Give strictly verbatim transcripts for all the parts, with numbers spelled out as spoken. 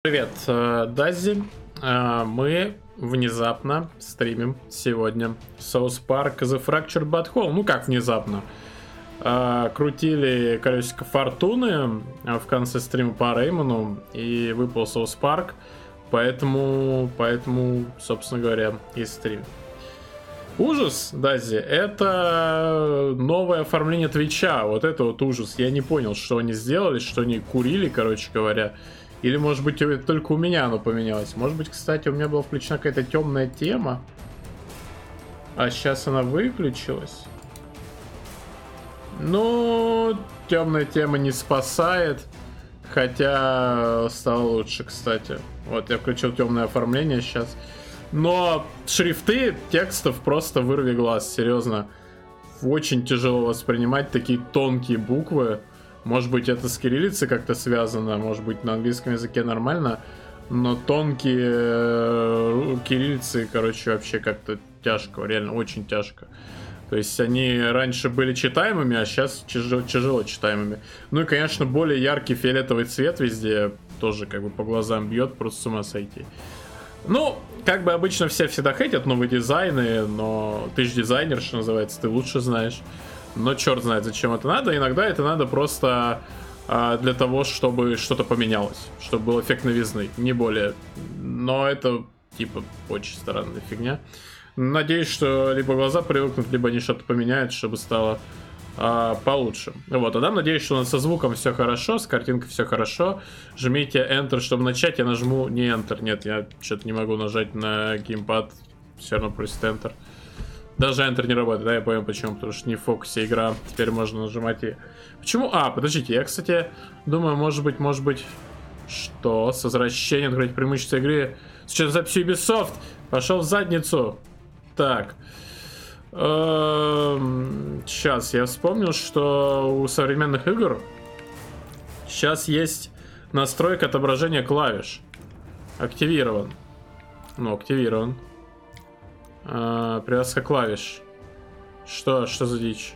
Привет, э, Даззи. Э, Мы внезапно стримим сегодня South Park The Fractured But Whole. Ну как внезапно? Э, Крутили колесико фортуны в конце стрима по Реймону и выпал South Park. Поэтому, поэтому, собственно говоря, и стрим. Ужас, Даззи, это новое оформление Твича. Вот это вот ужас. Я не понял, что они сделали, что они курили, короче говоря. Или, может быть, только у меня оно поменялось. Может быть, кстати, у меня была включена какая-то темная тема. А сейчас она выключилась. Ну, темная тема не спасает. Хотя стало лучше, кстати. Вот, я включил темное оформление сейчас. Но шрифты текстов просто вырви глаз, серьезно. Очень тяжело воспринимать такие тонкие буквы. Может быть, это с кириллицей как-то связано, может быть, на английском языке нормально, но тонкие э, кириллицы, короче, вообще как-то тяжко, реально очень тяжко. То есть они раньше были читаемыми, а сейчас тяжело, тяжело читаемыми. Ну и, конечно, более яркий фиолетовый цвет везде тоже как бы по глазам бьет, просто с ума сойти. Ну, как бы обычно все всегда хейтят новые дизайны, но ты же дизайнер, что называется, ты лучше знаешь. Но черт знает, зачем это надо. Иногда это надо просто а, для того, чтобы что-то поменялось. Чтобы был эффект новизны, не более. Но это, типа, очень странная фигня. Надеюсь, что либо глаза привыкнут, либо они что-то поменяют, чтобы стало а, получше. Вот, а там надеюсь, что у нас со звуком все хорошо, с картинкой все хорошо. Жмите Enter, чтобы начать. Я нажму не Enter. Нет, я что-то не могу нажать на геймпад. Все равно просит Enter. Даже Enter не работает, да, я понял почему, потому что не в фокусе игра, теперь можно нажимать и... Почему? А, подождите, я, кстати, думаю, может быть, может быть... Что? С возвращением открыть преимущество игры. Сейчас записью Ubisoft, пошел в задницу. Так. Сейчас, я вспомнил, что у современных игр сейчас есть настройка отображения клавиш. Активирован. Ну, активирован. Uh, привязка клавиш. Что? Что за дичь?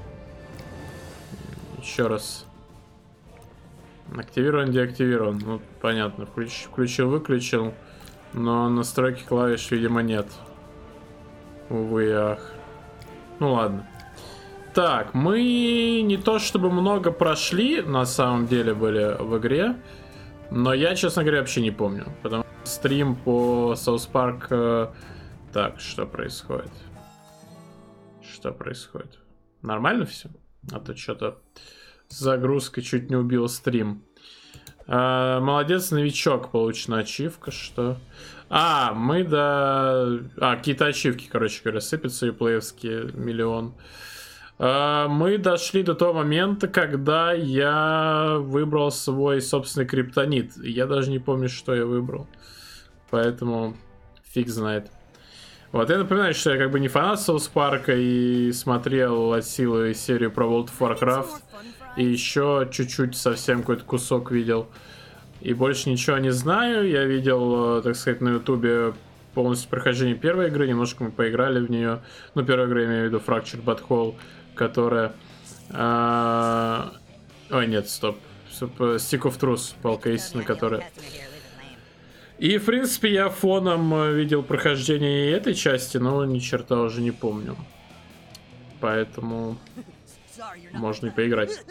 Еще раз. Активирован, деактивирован. Ну, понятно. Включ, включил, выключил. Но настройки клавиш, видимо, нет. Увы и ах. Ну ладно. Так, мы не то чтобы много прошли, на самом деле, были в игре. Но я, честно говоря, вообще не помню. Потому что стрим по South Park... Так, что происходит? Что происходит? Нормально все? А то что-то загрузка чуть не убила стрим. А, молодец, новичок, получена ачивка, что? А, мы до... А, какие-то ачивки, короче говоря, сыпятся юплеевские, миллион. А, мы дошли до того момента, когда я выбрал свой собственный криптонит. Я даже не помню, что я выбрал. Поэтому фиг знает. Вот, я напоминаю, что я как бы не фанат South Park и смотрел от силы серию про World of Warcraft. И еще чуть-чуть совсем какой-то кусок видел. И больше ничего не знаю. Я видел, так сказать, на ютубе полностью прохождение первой игры. Немножко мы поиграли в нее. Ну, первая игра, я имею в виду Fractured But Whole, которая... А... Ой, нет, стоп. Stick of Truth, палка истины, которая... И, в принципе, я фоном видел прохождение этой части, но ни черта уже не помню. Поэтому можно и поиграть.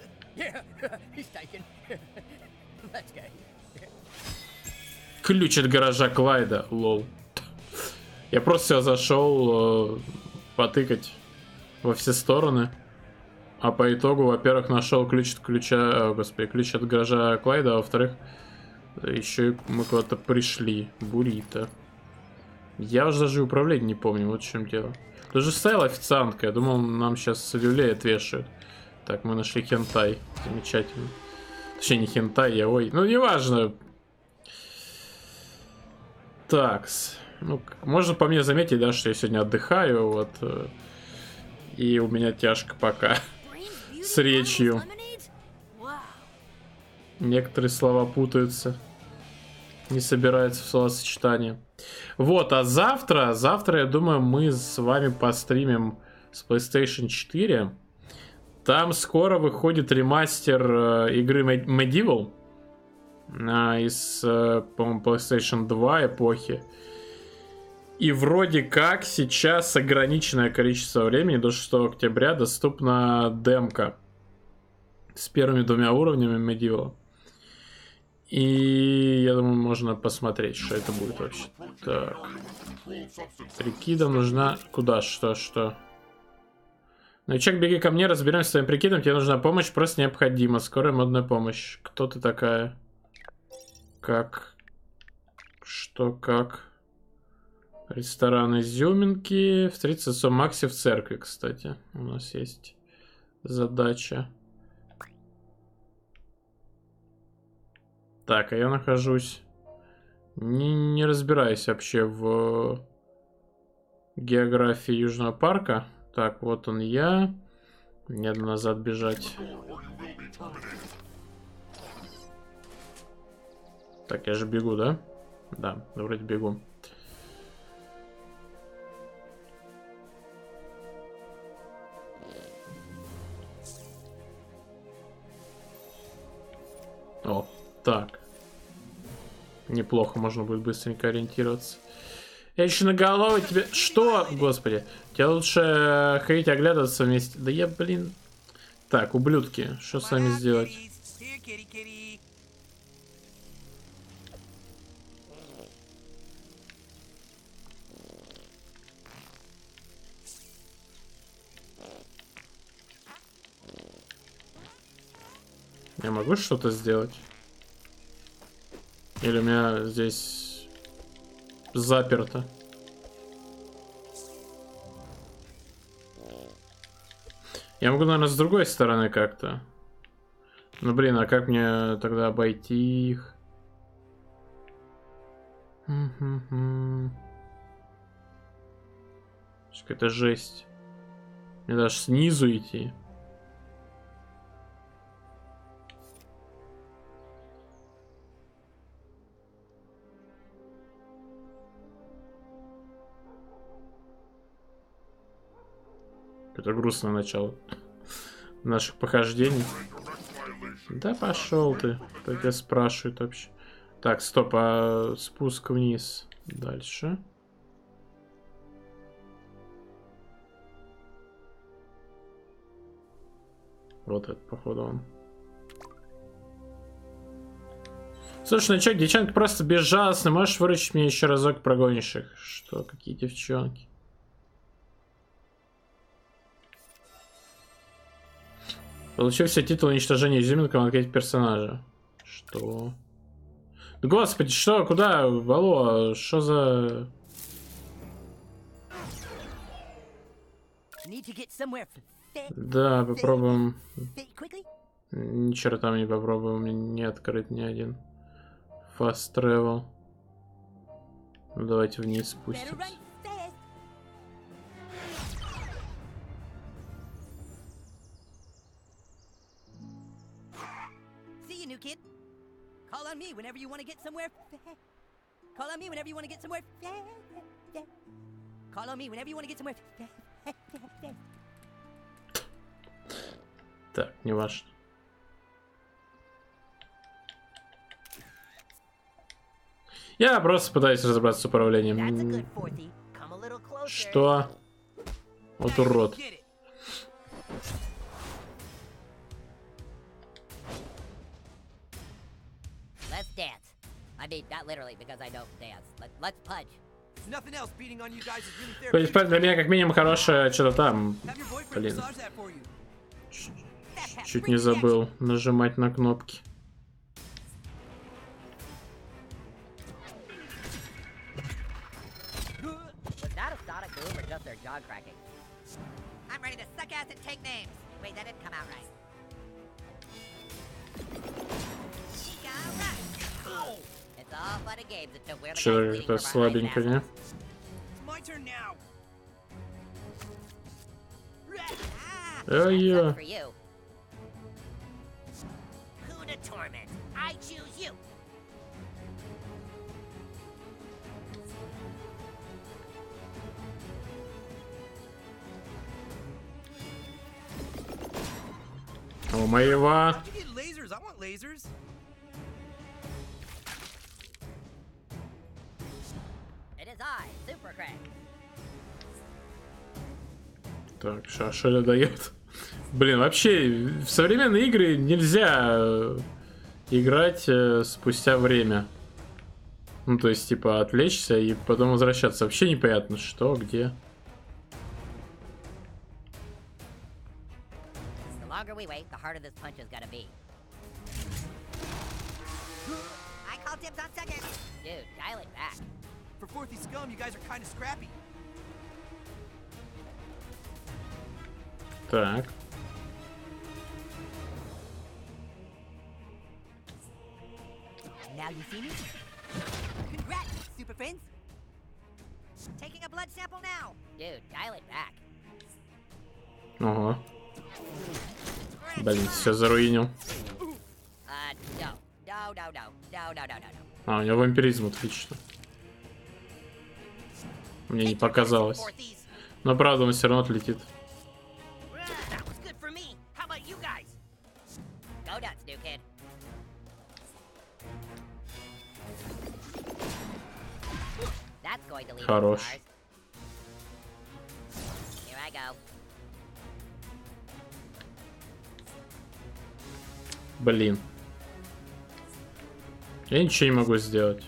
Ключ от гаража Клайда, лол. Я просто сюда зашел э, потыкать во все стороны. А по итогу, во-первых, нашел ключ от ключа, о, господи, ключ от гаража Клайда, а во-вторых... Еще мы куда-то пришли. Буррито. Я уже даже управление не помню, вот в чем дело. Тут же стояла официантка, я думал, нам сейчас люлей отвешают. Так, мы нашли хентай. Замечательно. Точнее, не хентай, я ой. Ну, неважно. Такс. Ну, можно по мне заметить, да, что я сегодня отдыхаю, вот. И у меня тяжко пока с речью. Некоторые слова путаются. Не собираются в словосочетание. Вот, а завтра, завтра, я думаю, мы с вами постримим с PlayStation четыре. Там скоро выходит ремастер э, игры Medieval. а, из, по-моему, PlayStation два эпохи. И вроде как сейчас ограниченное количество времени, до шестого октября, доступна демка с первыми двумя уровнями Medieval. И я думаю, можно посмотреть, что это будет вообще. Так. Прикида нужна... Куда? Что? Что? Новичок, беги ко мне, разберемся с твоим прикидом. Тебе нужна помощь, просто необходима. Скорая модная помощь. Кто ты такая? Как? Что? Как? Ресторан изюминки. Встретиться с Макси в церкви, кстати. У нас есть задача. Так, а я нахожусь... Не, не разбираюсь вообще в географии Южного парка. Так, вот он я. Мне надо назад бежать. Так, я же бегу, да? Да, вроде бегу. О, так. Неплохо, можно будет быстренько ориентироваться. Я еще на голову тебе... Что? Господи. Тебе лучше ходить оглядываться вместе. Да я, блин... Так, ублюдки. Что с вами сделать? Я могу что-то сделать? Или у меня здесь заперто? Я могу, наверное, с другой стороны как-то. Ну, блин, а как мне тогда обойти их? Какая-то жесть. Мне даже снизу идти. Это грустное начало наших похождений. Да пошел ты. Кто тебя спрашивает вообще? Так, стоп, а спуск вниз. Дальше. Вот это, походу, он. Слушай, ну чё, девчонки просто безжалостны. Можешь выручить мне еще разок, прогонишь их? Что, какие девчонки? Получил все титулы уничтожения изюминком открыть персонажа. Что? Да господи, что? Куда? Алло, что за... Да, попробуем. Ни черта не попробуем. Мне не открыть ни один. Fast travel. Ну, давайте вниз спустимся. Call on me whenever you want to get somewhere. Call on me whenever you want to get somewhere. Call on me whenever you want to get somewhere. Так, не важно. Я просто пытаюсь разобраться с управлением. Что? Вот урод. Let's dance. I mean, not literally, because I don't dance. Let, let's punch. Nothing else beating on you guys is really fair. Для меня как минимум хорошее что-то там. Блин. Чуть не забыл нажимать на кнопки. Was that a sonic boom or just their jaw cracking? I'm ready to suck ass and take names. Wait, that didn't come out right. Что как-то слабенько, не? Ай-я. У моего. Craig. Так, Шашеля дает. Блин, вообще в современные игры нельзя э, играть э, спустя время. Ну, то есть, типа, отвлечься и потом возвращаться. Вообще непонятно, что, где. The longer we wait, the harder this punch is gonna be. I call dibs on second. Dude, dial it back. For fourthy scum, you guys are kind of scrappy. Так. Now you see me? Congrats, super friends. Taking a blood sample now. Dude, dial it back. Ого. Блин, все заруинил. Uh, no. No, no, no. No, no, no, no, no. А, у него вампиризм, отлично. Мне не показалось. Но правда, он все равно отлетит. That was good for me. How about you guys? Go nuts, new kid. That's going to leave Хорош. scars. Here I go. Блин. Я ничего не могу сделать.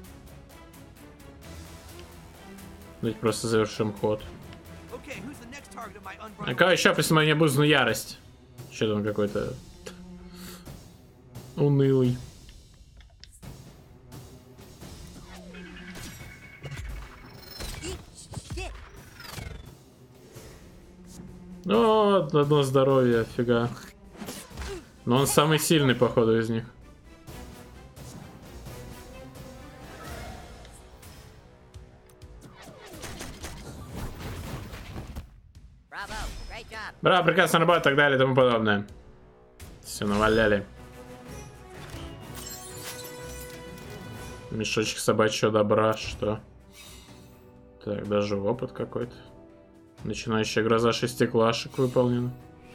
Давайте просто завершим ход. Okay, who's the next target of my А unbridled? кого еще посмотрим небузную ярость? Че там какой-то унылый. Eat shit. Ну, одно здоровье, фига. Но он самый сильный, походу, из них. Bravo. Great job. Браво, прекрасно работать, и так далее и тому подобное. Все наваляли. Мешочек собачьего добра, что? Так, даже опыт какой-то. Начинающая гроза шестиклашек выполнена.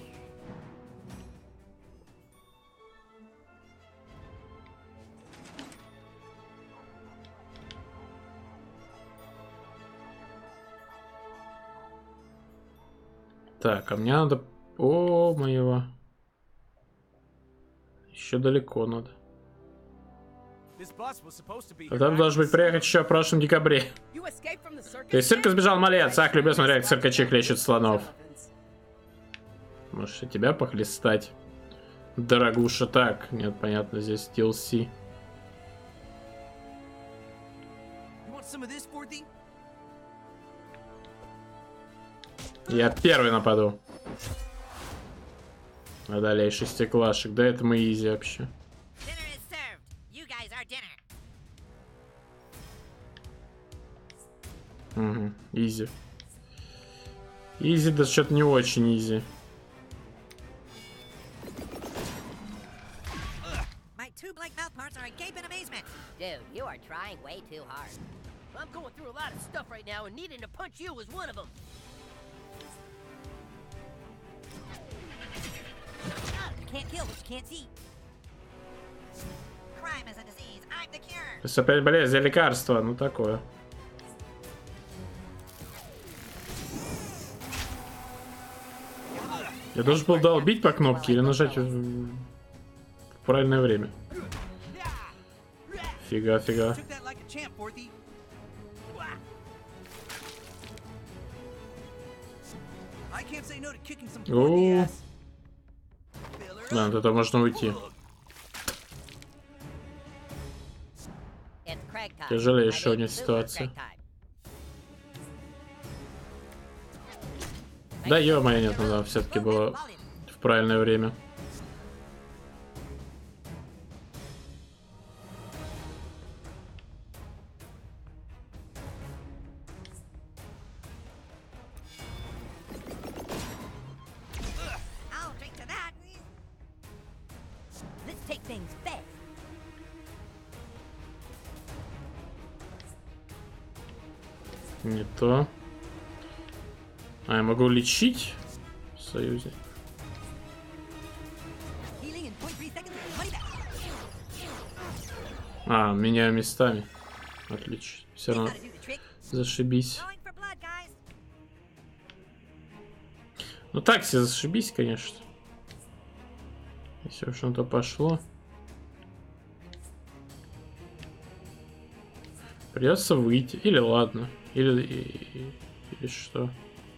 Так, а мне надо... О, моего. Еще далеко надо. This bus was supposed to be А here там back должен in быть приехать еще в прошлом декабре. You escaped from the circus? То есть цирка сбежал малец. Ах, люблю смотреть, как циркачи хлещут слонов. Может, и тебя похлестать? Дорогуша, так. Нет, понятно, здесь ди эл си. You want some of this, fourthy? Я первый нападу. А далее шестиклашек. Да это мы изи вообще. Dinner is served. You guys are dinner. Угу, изи. Изи, да что-то не очень изи. My two blank mouth parts are agape in amazement. Dude, you are trying way too hard. I'm going through a lot of stuff right now, and needing to punch you is one of them. You can't kill what you can't see. Crime is a disease. I'm the cure. То есть опять болезнь, где лекарство? Ну такое. Я должен был долбить по кнопке или нажать в в правильное время. Фига, фига. Took that like a champ, fourthy. I can't say no to kicking some Ooh. fourthy ass. Fill her Да, up. от этого можно уйти. It's Craig time. Тяжелейшая I у mean, него super ситуация. Craig time. Да, ё-моё, нет, надо все-таки было в правильное время. I'll drink to that. Let's take things fast. Не то. А, я могу лечить в союзе. Healing in point three seconds. Money back. А, меняю местами. Отлично. Все You равно gotta do the trick. зашибись. Going for blood, guys. Ну так все зашибись, конечно. Если уж на то пошло. Придется выйти. Или ладно. Или, и- или что.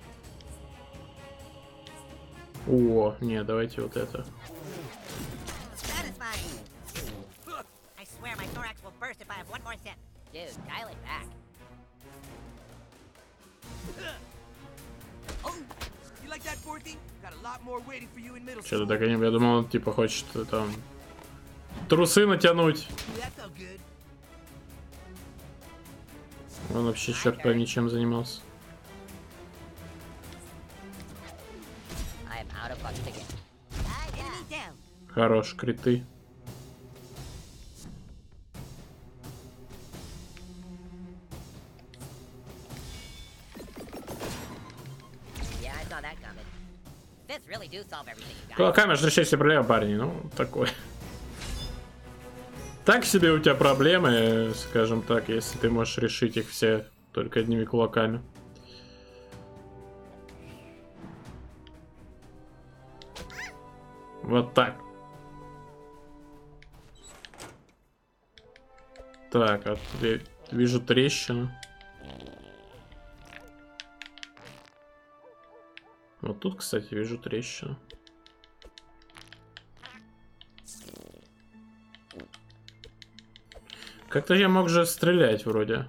О, не, давайте вот это. Satisfying. I swear my thorax will burst if I have one more sip. Dude, dial it back. Oh, you like that, Forthy? Got a lot more waiting for you in middle Что-то school. так они, я думал, он типа хочет э, там трусы натянуть. Ooh, that felt good. Он вообще черт пойми чем занимался. I am out of bucks again. Enemy down. Хорош, криты. Yeah, I saw that coming. Fists really do solve everything, you guys. Кулаками же решать все проблемы, парни. Ну, такой. Так себе у тебя проблемы, скажем так, если ты можешь решить их все только одними кулаками. Вот так. Так, а тут я вижу трещину. Вот тут, кстати, вижу трещину. Как-то я мог же стрелять вроде.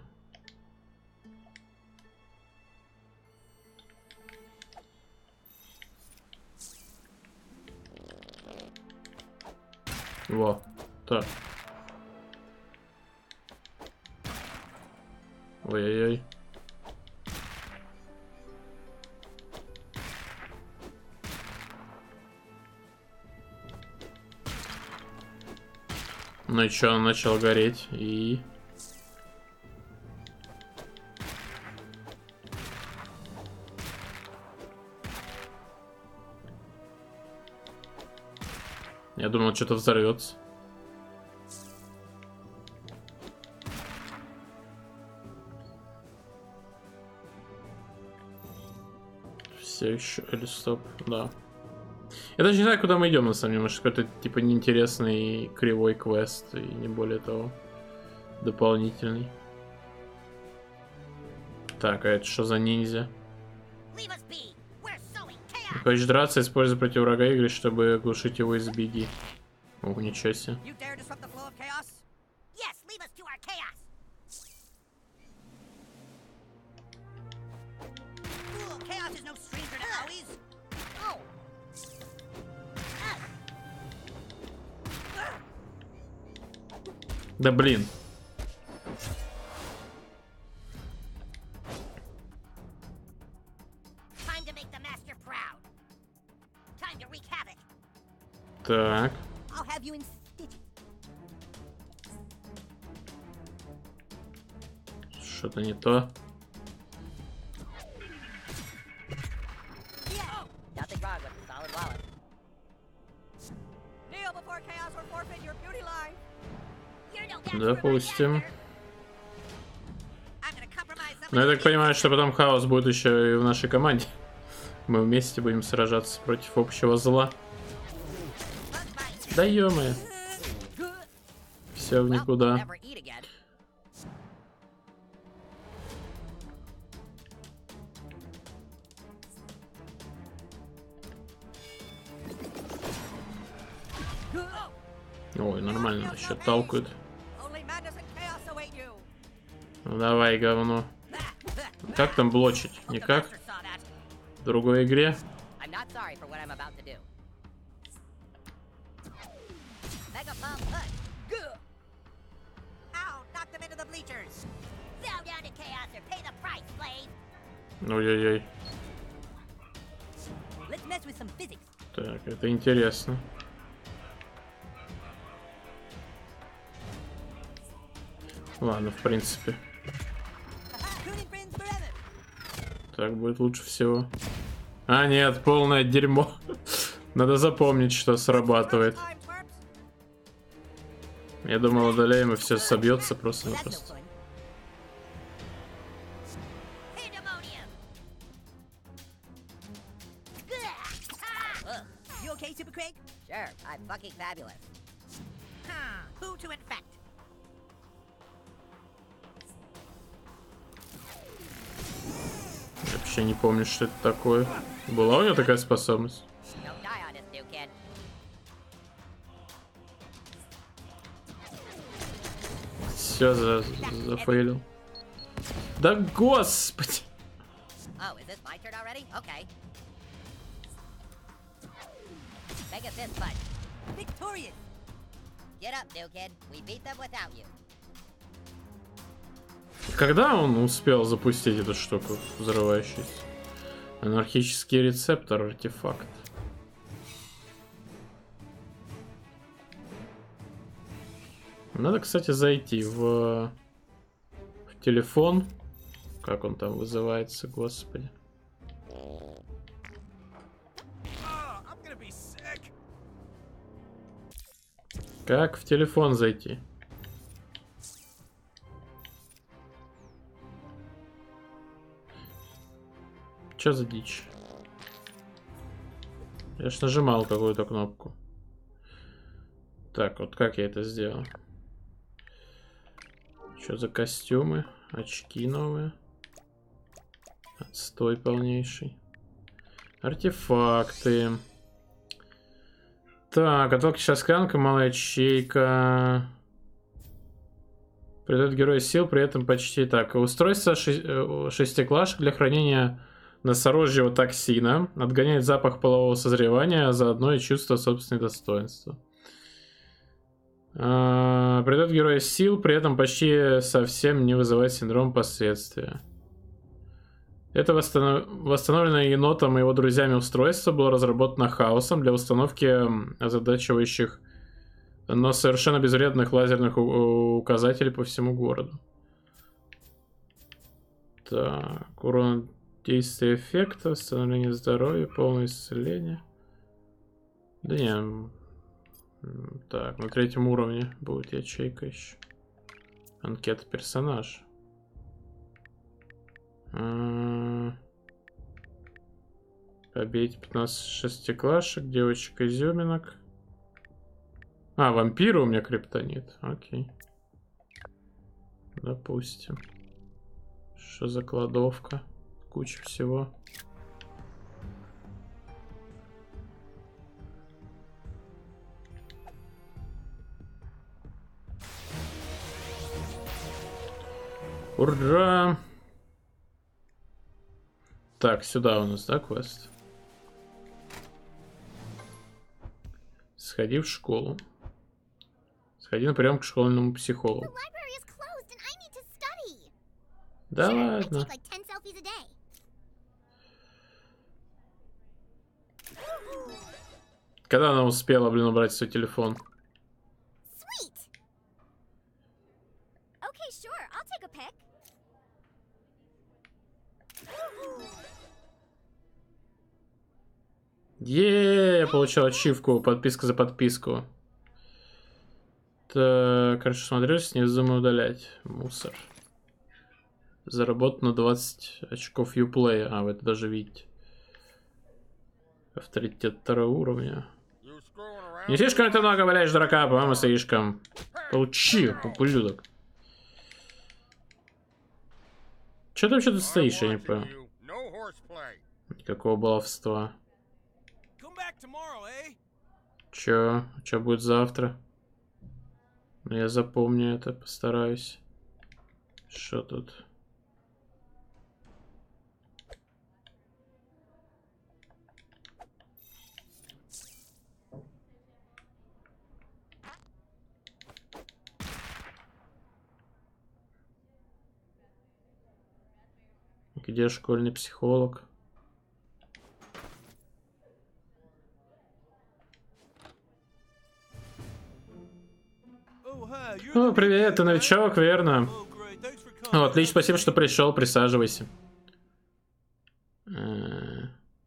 Во, так. Ой-ой-ой. Ну и чё, он начал гореть, и... Я думал, что-то взорвется. Все еще... Или стоп, да. Я даже не знаю, куда мы идем, на самом деле. Может, какой-то, типа, неинтересный кривой квест, и не более того, дополнительный. Так, а это что за ниндзя? Leave us be. We're sowing chaos. Хочешь драться, используй против врага игры, чтобы оглушить его из беги. О, ничего себе. You dare disrupt the flow of chaos? Yes, leave us to our chaos. Cool, chaos is no stranger to Owies. Oh. Да блин. Time to make the master proud. Time to wreak havoc. Так. I'll have you in stitches. Что-то не то. Yeah. Nothing wrong with a solid wallet. Kneel before chaos or forfeit your beauty line. You're no match for my Допустим. master. I'm gonna compromise some Но я of так your понимаю, что потом хаос будет еще и в нашей команде. Мы вместе будем сражаться против общего зла. bug bites. Да ё-моё. Все в Well, никуда. never eat again. Ой, нормально, еще толкают. Only madness and chaos await you. Ну давай, говно. Как там блочить? Hope the Никак? master saw that. В другой игре? I'm not sorry for what I'm about to do. Mega bomb punch. Gah. Ow, knocked him into the bleachers. Bow down to chaos or pay the price, slave. Ой-ой-ой. Let's mess with some physics. Так, это интересно. Ладно, в принципе. Tuning friends forever. Так будет лучше всего. А, нет, полное дерьмо. Надо запомнить, что срабатывает. Time, twerps. Я думал, одолеем и все собьется That's no просто-напросто. fun. Hey, Super Craig? Sure, I'm fucking fabulous. Huh. Who to infect? Вообще не помню, что это такое. Была у него такая способность? Don't die on us, new kid. Все за зафейлил. Да господи! Oh, is this my turn already? Okay. Mega fist punch. Victorious. Get up, new kid. We beat them without you. Когда он успел запустить эту штуку взрывающуюся? Анархический рецептор, артефакт. Надо, кстати, зайти в, в телефон. Как он там вызывается, господи. Oh, I'm gonna be sick. Как в телефон зайти? Чё за дичь? Я ж нажимал какую-то кнопку. Так, вот как я это сделал? Что за костюмы? Очки новые. Отстой полнейший. Артефакты. Так, отвалки шасклянка, малая ячейка. Придает герою сил, при этом почти так. Устройство ши- шестиклашек для хранения носорожьего токсина. Отгоняет запах полового созревания, а заодно и чувство собственного достоинства. А, придает герою сил, при этом почти совсем не вызывает синдром последствия. Это восстанов... восстановленное енотом и его друзьями устройство было разработано Хаосом для установки озадачивающих, но совершенно безвредных лазерных у- указателей по всему городу. Так, урон действия эффекта, восстановление здоровья, полное исцеление. Да не. Так, на третьем уровне будет ячейка еще. Анкета персонажа. Побейте пятнадцать шестиклашек, девочек изюминок. А, вампиры у меня криптонит. Окей. Допустим. Что за кладовка? Куча всего. Ура! Так, сюда у нас, да, квест? Сходи в школу. Сходи на прием к школьному психологу. library is closed and I need to study. Да Sure, I ладно. take like ten selfies a day. Когда она успела, блин, убрать свой телефон? Sweet. Okay, sure. I'll take a pic. Е, я получил ачивку, подписка за подписку. Так, хорошо смотрюсь, не вздумай удалять. Мусор. Заработано двадцать очков юплея. А, вы это даже видите. Авторитет второго уровня. Не слишком ты много валяешь, дурака, по-моему, слишком. Получи, ублюдок. Че ты вообще тут стоишь, я не понял. Никакого баловства. Come back tomorrow, eh? Чё? Чё будет завтра? Ну, я запомню это, постараюсь. Что тут? Где школьный психолог? Oh, hi, you're О, the привет, ты new kid, right? новичок, верно? Oh, great. Thanks for coming. Ну, отлично, спасибо, что пришел, присаживайся. Э.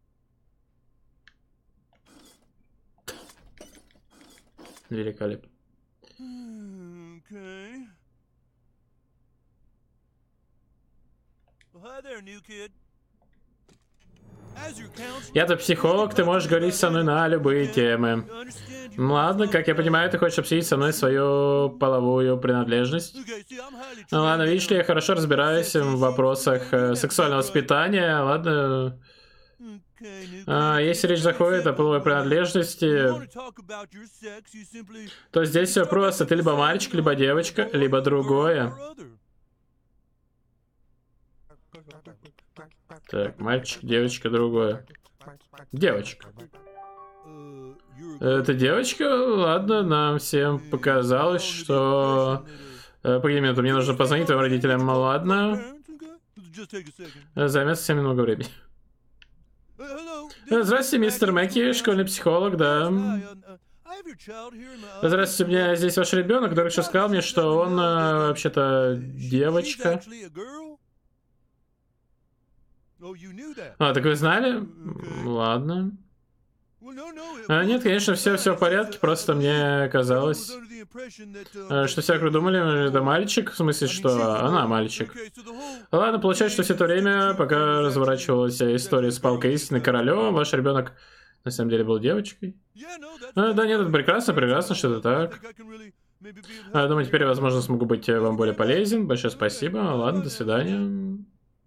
Великолепно. Hmm, Okay. Well, hi there, new kid. Я-то психолог, ты можешь говорить со мной на любые темы. Ну ладно, как я понимаю, ты хочешь обсудить со мной свою половую принадлежность? Ну ладно, видишь ли, я хорошо разбираюсь в вопросах э, сексуального воспитания. Ладно. А, если речь заходит о половой принадлежности, то здесь все просто. Ты либо мальчик, либо девочка, либо другое. Так, мальчик, девочка, другое. Девочка. Это девочка? Ладно, нам всем показалось, что... Погоди минуту, мне нужно позвонить твоим родителям. Ладно. Займет совсем немного времени. Здравствуйте, мистер Мэкки, школьный психолог, да. Здравствуйте, у меня здесь ваш ребенок, который еще сказал мне, что он вообще-то девочка. А, так вы знали? Ладно. А, нет, конечно, все, все в порядке, просто мне казалось, что все вокруг думали, это мальчик, в смысле, что она мальчик. Ладно, получается, что все это время, пока разворачивалась история с палкой истины королем, ваш ребенок на самом деле был девочкой. А, да нет, это прекрасно, прекрасно, что это так. А, думаю, теперь, возможно, смогу быть вам более полезен. Большое спасибо. Ладно, до свидания.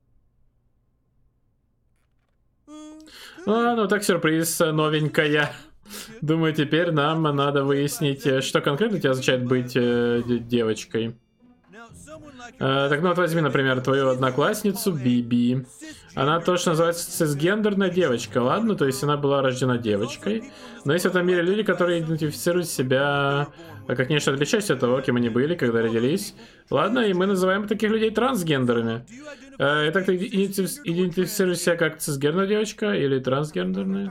А, ну так, сюрприз, новенькая. Думаю, теперь нам надо выяснить, что конкретно тебе означает быть э, девочкой. А, так, ну вот возьми, например, твою одноклассницу Биби. Она точно называется цисгендерная девочка, ладно? То есть она была рождена девочкой. Но есть в этом мире люди, которые идентифицируют себя как нечто отличающееся от того, кем они были, когда родились. Ладно, и мы называем таких людей трансгендерами. А, итак, ты идентифицируешь себя как цисгендерная девочка или трансгендерная?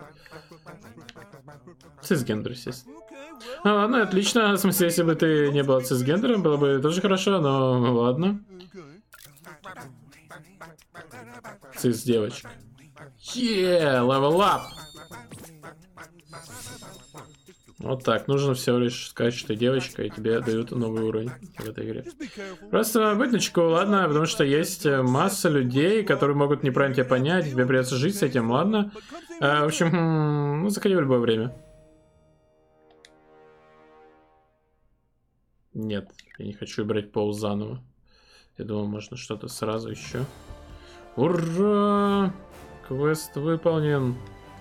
Цисгендер, естественно. А, ладно, отлично. В смысле, если бы ты не была цисгендером, было бы тоже хорошо, но ладно. Цис-девочка. Yeah, level up! Вот так, нужно всего лишь сказать, что ты девочка, и тебе дают новый уровень в этой игре. Просто будь начеку, ладно, потому что есть масса людей, которые могут неправильно тебя понять, тебе придется жить с этим, ладно? А, в общем, ну, заходи в любое время. Нет, я не хочу брать пол заново. Я думал, можно что-то сразу еще. Ура! Квест выполнен.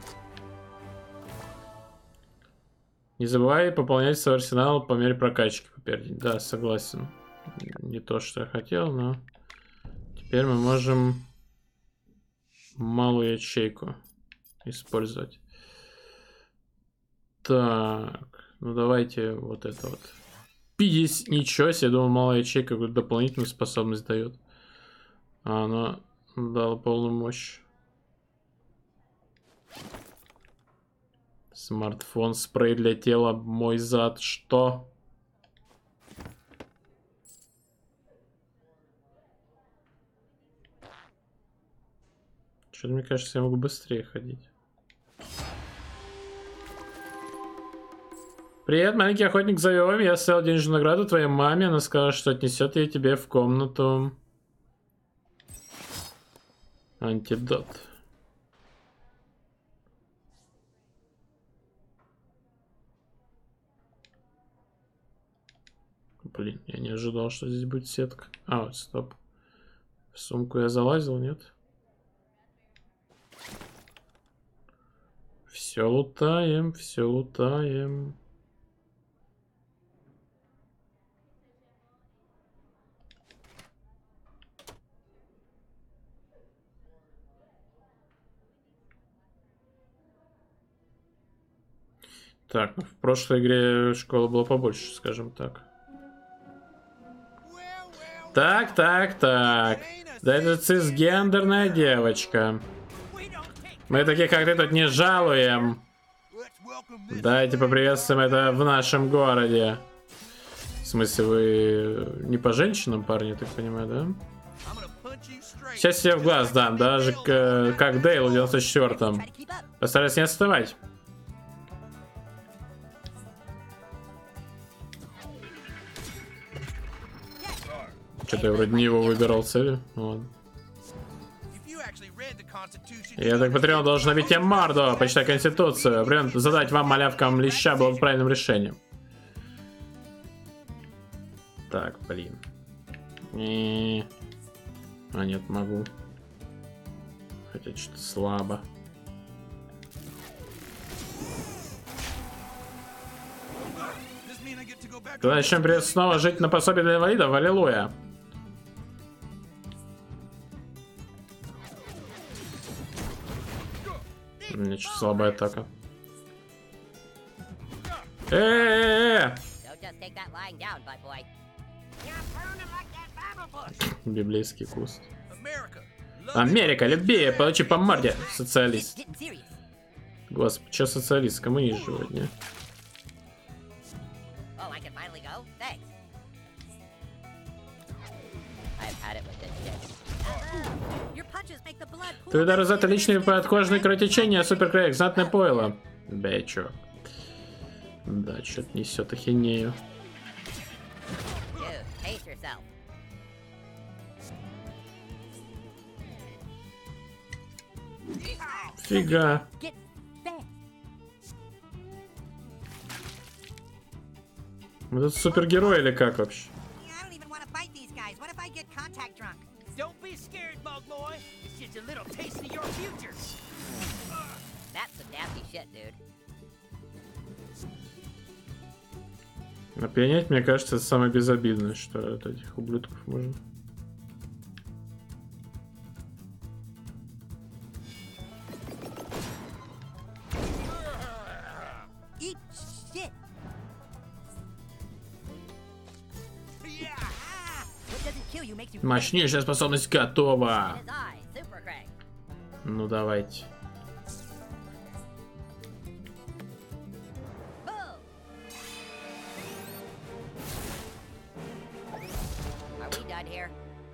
Не забывай пополнять свой арсенал по мере прокачки. Да, согласен. Не то, что я хотел, но теперь мы можем малую ячейку использовать. Так, ну давайте вот это вот. пятьдесят, ничего себе, я думал, малая ячейка какую-то дополнительную способность дает. А она дала полную мощь. Смартфон, спрей для тела, мой зад, что? Что-то мне кажется, я могу быстрее ходить. Привет, маленький охотник за Виоми. Я оставил денежную награду твоей маме. Она сказала, что отнесет ее тебе в комнату. Антидот. Блин, я не ожидал, что здесь будет сетка. А, вот, стоп. В сумку я залазил, нет? Все лутаем, все лутаем. Так, ну, в прошлой игре школа была побольше, скажем так. Так, так, так. Да это цисгендерная девочка. Мы таких, как ты, тут не жалуем. Давайте поприветствуем это в нашем городе. В смысле, вы не по женщинам, парни, так понимаю, да? Сейчас тебе в глаз дам, даже к, как Дейл в девяносто четвёртом. Постарайся не отставать. Что-то я вроде не его выбирал цели. Ладно. actually read the Constitution. Я так потребовал, должен набить тебе морду, почитай Конституцию. Вариант задать вам, малявкам леща, было бы правильным решением. Так, блин. И... А нет, могу. Хотя что-то слабо. Does mean I get to go back to Тогда зачем придется снова жить на пособие для инвалидов? Аллилуйя. У меня что-то слабая атака. Э-э-э! Don't just take that lying down, butt boy. You're burning like that Bible bush. Библейский куст. America. Love Америка, люби, получи по морде, социалист. Getting serious. Господи, что социалист? Коммунист сегодня. Oh, I can finally go? Thanks. I've had it with this shit. Your punches make the blood pool. Твой удар из это личные подкожные кровотечения, суперкрейк, знатное пойло. Бля, чё? Да, что-то несет ахинею. Dude, pace yourself. Фига. Get fast. Мы тут супергерой или как вообще? I don't even want to fight these guys. What if I get contact drunk? Don't be scared, Mug Boy. It's just a little taste of your future. That's some nasty shit, dude. Опьянять, мне кажется, это самое безобидное, что от этих ублюдков можно. Eat shit. Yeah. Ah, what doesn't kill you makes you Мощнейшая способность готова. His eye, super crank. Ну давайте. Boom. Are we done here?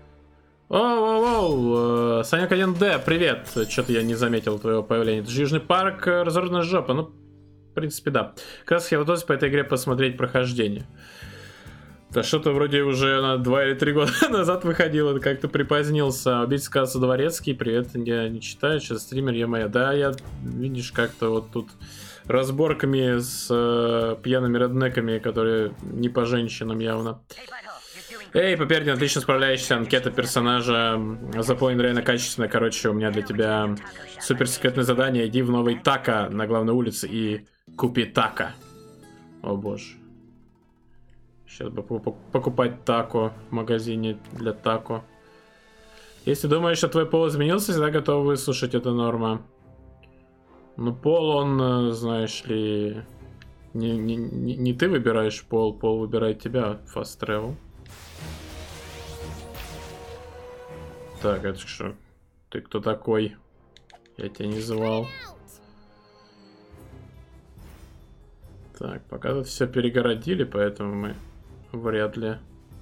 Оу-оу-оу, Санек один дэ, привет. Что-то я не заметил твоего появления. Это же Южный парк, разорванная жопа. Ну, в принципе, да. Как раз хотел по этой игре посмотреть прохождение. Да что-то вроде уже на два или три года назад выходило, как-то припозднился. Убийца Касса Дворецкий, привет, я не читаю, сейчас стример, я моя. Да, я, видишь, как-то вот тут разборками с э, пьяными реднеками, которые не по женщинам явно. Эй, Попердин, отлично справляешься, анкета персонажа заполнена реально качественно. Короче, у меня для тебя суперсекретное задание. Иди в новый Тако на главной улице и купи Тако. О боже. Сейчас бы покупать тако в магазине для тако. Если думаешь, что твой пол изменился, всегда готов выслушать, это норма. Но пол, он, знаешь ли, не, не, не, не ты выбираешь пол, пол выбирает тебя. Fast travel. Так, это что? Ты кто такой? Я тебя не звал. Так, пока тут все перегородили, поэтому мы вряд ли.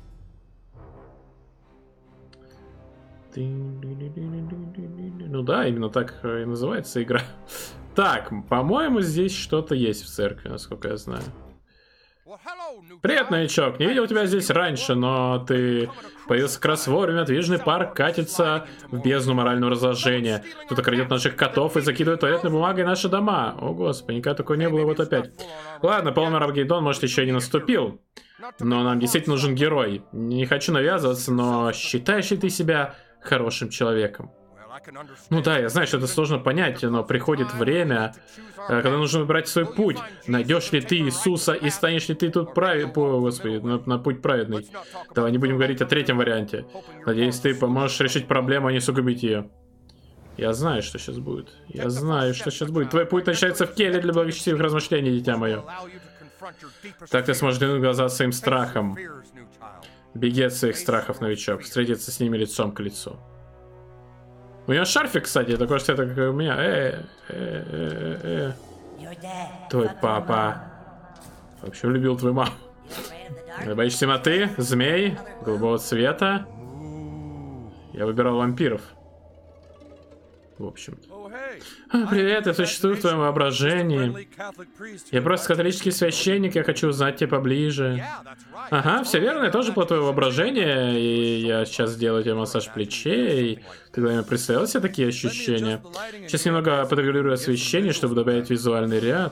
Ну да, именно так и называется игра. Так, по-моему, здесь что-то есть в церкви, насколько я знаю. Привет, новичок. Не видел тебя здесь раньше, но ты появился как раз вовремя. Движный парк катится в бездну морального разложения. Кто-то крадет наших котов и закидывает туалетной бумагой наши дома. О, господи, никогда такого не было, вот опять. Ладно, полный Армагеддон, может, еще и не наступил. Но нам действительно нужен герой. Не хочу навязываться, но считаешь ли ты себя хорошим человеком? Ну да, я знаю, что это сложно понять, но приходит время, когда нужно выбрать свой путь. Найдешь ли ты Иисуса и станешь ли ты тут правед... Господи, на, на путь праведный. Давай не будем говорить о третьем варианте. Надеюсь, ты поможешь решить проблему, а не усугубить ее. Я знаю, что сейчас будет. Я знаю, что сейчас будет. Твой путь начинается в келье для благочестивых размышлений, дитя мое. Так ты сможешь взглянуть в глаза своим страхом. Беги от своих страхов, новичок. Встретиться с ними лицом к лицу. У него шарфик, кстати, такой же цвета, как и у меня. Э, э, э, э. Твой папа. В общем, любил твою маму. Ты боишься темноты, змей, голубого цвета? Я выбирал вампиров. В общем-то. Oh, hey. А, привет, я существую в твоем воображении. Я просто католический священник, я хочу узнать тебя поближе. Ага, все верно, я тоже по твоему воображению, и я сейчас сделаю тебе массаж плечей. Ты когда-нибудь мне представил себе такие ощущения? Сейчас немного подрегулирую освещение, чтобы добавить визуальный ряд.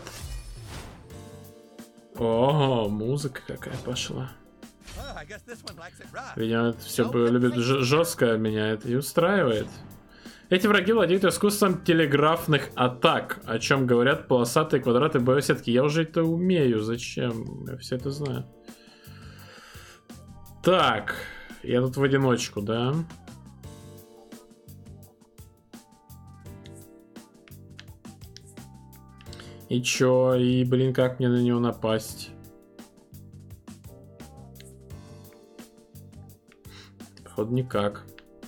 О, музыка какая пошла. Видимо, все любит жестко меняет и устраивает. Эти враги владеют искусством телеграфных атак, о чем говорят полосатые квадраты боевой сетки. Я уже это умею, зачем? Я все это знаю. Так, я тут в одиночку, да? И чё? И, блин, как мне на него напасть? Походу, никак.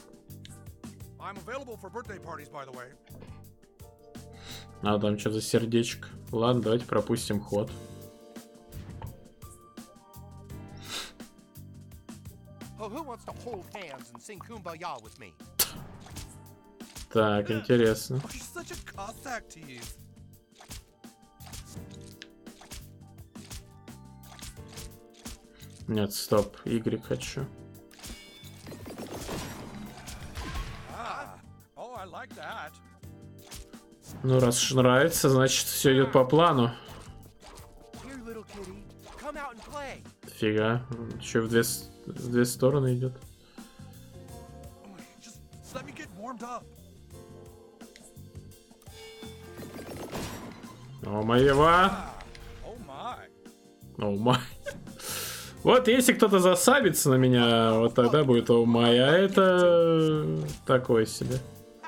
А, там что за сердечко. Ладно, давайте пропустим ход. Так, интересно. Нет, стоп, Y хочу. Ну, раз уж нравится, значит, все идет по плану. Фига, еще в две, в две стороны идет. О, моего! О, май. Вот если кто-то засабится на меня, вот тогда будет о май, а это такое себе.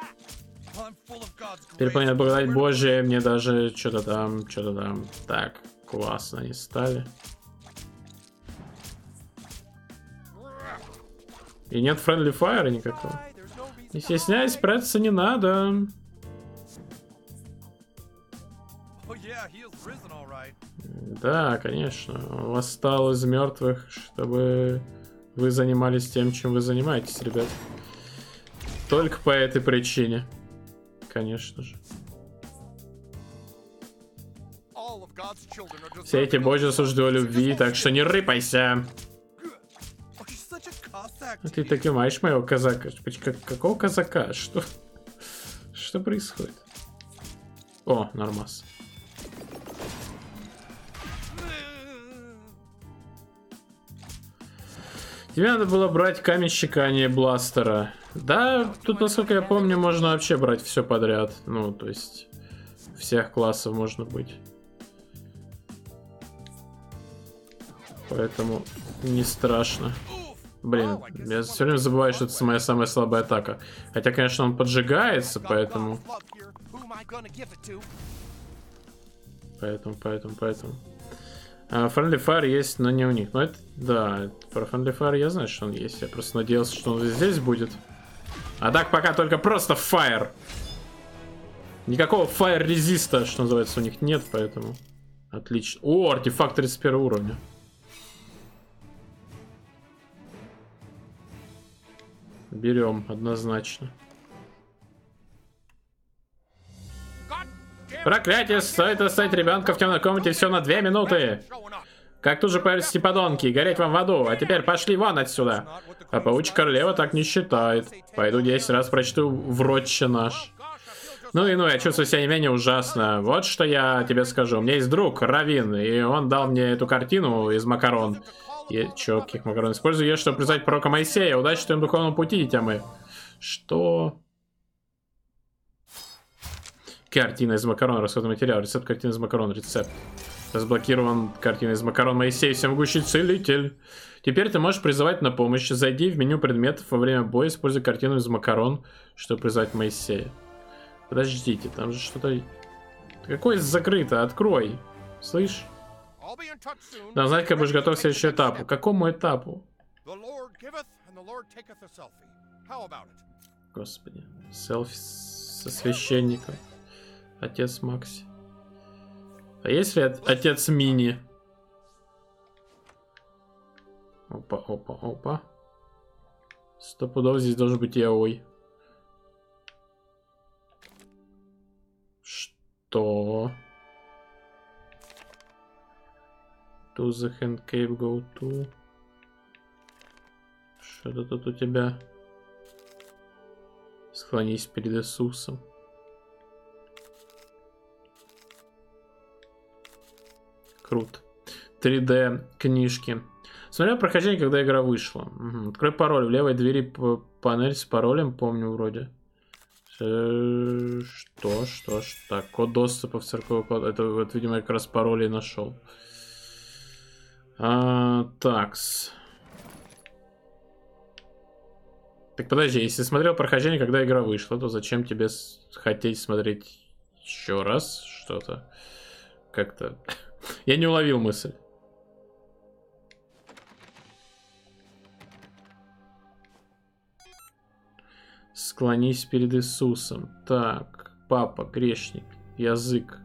Переполнять благодать Божия, мне даже что-то там, что-то там. Так, классно они стали. И нет friendly fire никакого. Не стесняйся, прятаться не надо. Да, конечно. Восстал из мертвых, чтобы вы занимались тем, чем вы занимаетесь, ребят. Только по этой причине. Конечно же. Все эти божьи суждены любви, так что не рыпайся. Ты так и маешь моего казака. Как, какого казака? Что? Что происходит? О, нормас. Тебе надо было брать каменщика, а не бластера. Да, тут, насколько я помню, можно вообще брать все подряд. Ну, то есть, всех классов можно быть. Поэтому не страшно. Блин, я все время забываю, что это моя самая слабая атака. Хотя, конечно, он поджигается, поэтому... Поэтому, поэтому, поэтому... Uh, Friendly Fire есть, но не у них. Ну это, да, про Friendly Fire я знаю, что он есть. Я просто надеялся, что он здесь будет. А так пока только просто Fire. Никакого Fire резиста, что называется, у них нет, поэтому... Отлично. О, артефакт тридцать первого уровня. Берем, однозначно. Проклятие, стоит оставить ребенка в темной комнате все на две минуты. Как тут же появились эти подонки, гореть вам в аду. А теперь пошли вон отсюда. А паучья королева так не считает. Пойду десять раз прочту в ротче наш. Ну и ну, я чувствую себя не менее ужасно. Вот что я тебе скажу. У меня есть друг, Равин, и он дал мне эту картину из макарон. И, чё, каких макарон? Использую ее, чтобы призвать пророка Моисея. Удачи в твоем духовном пути, дитя мы. Что? Картина из макарон, расходный материал, рецепт картины из макарон, рецепт. Разблокирован картина из макарон Моисей, всемогущий целитель. Теперь ты можешь призывать на помощь. Зайди в меню предметов во время боя, используй картину из макарон, чтобы призвать Моисея. Подождите, там же что-то... Какое закрыто? Открой. Слышь? Да, знаете, как будешь готов к следующему этапу. К какому этапу? Господи. Селфи со священником. Отец Макси. А есть ли отец Мини? Опа, опа, опа. Стопудово здесь должен быть яой. Что? To the hand cave go to. Что-то тут у тебя. Склонись перед Иисусом. Круто. три дэ книжки. Смотрел прохождение, когда игра вышла. Угу. Открой пароль. В левой двери панель с паролем, помню вроде. Что, что, что? Так, код доступа в церковный код. Это вот, видимо, я как раз пароль и нашел. А, такс. Так подожди, если смотрел прохождение, когда игра вышла, то зачем тебе хотеть смотреть еще раз что-то? Как-то... Я не уловил мысль. Склонись перед Иисусом. Так, папа, грешник, язык.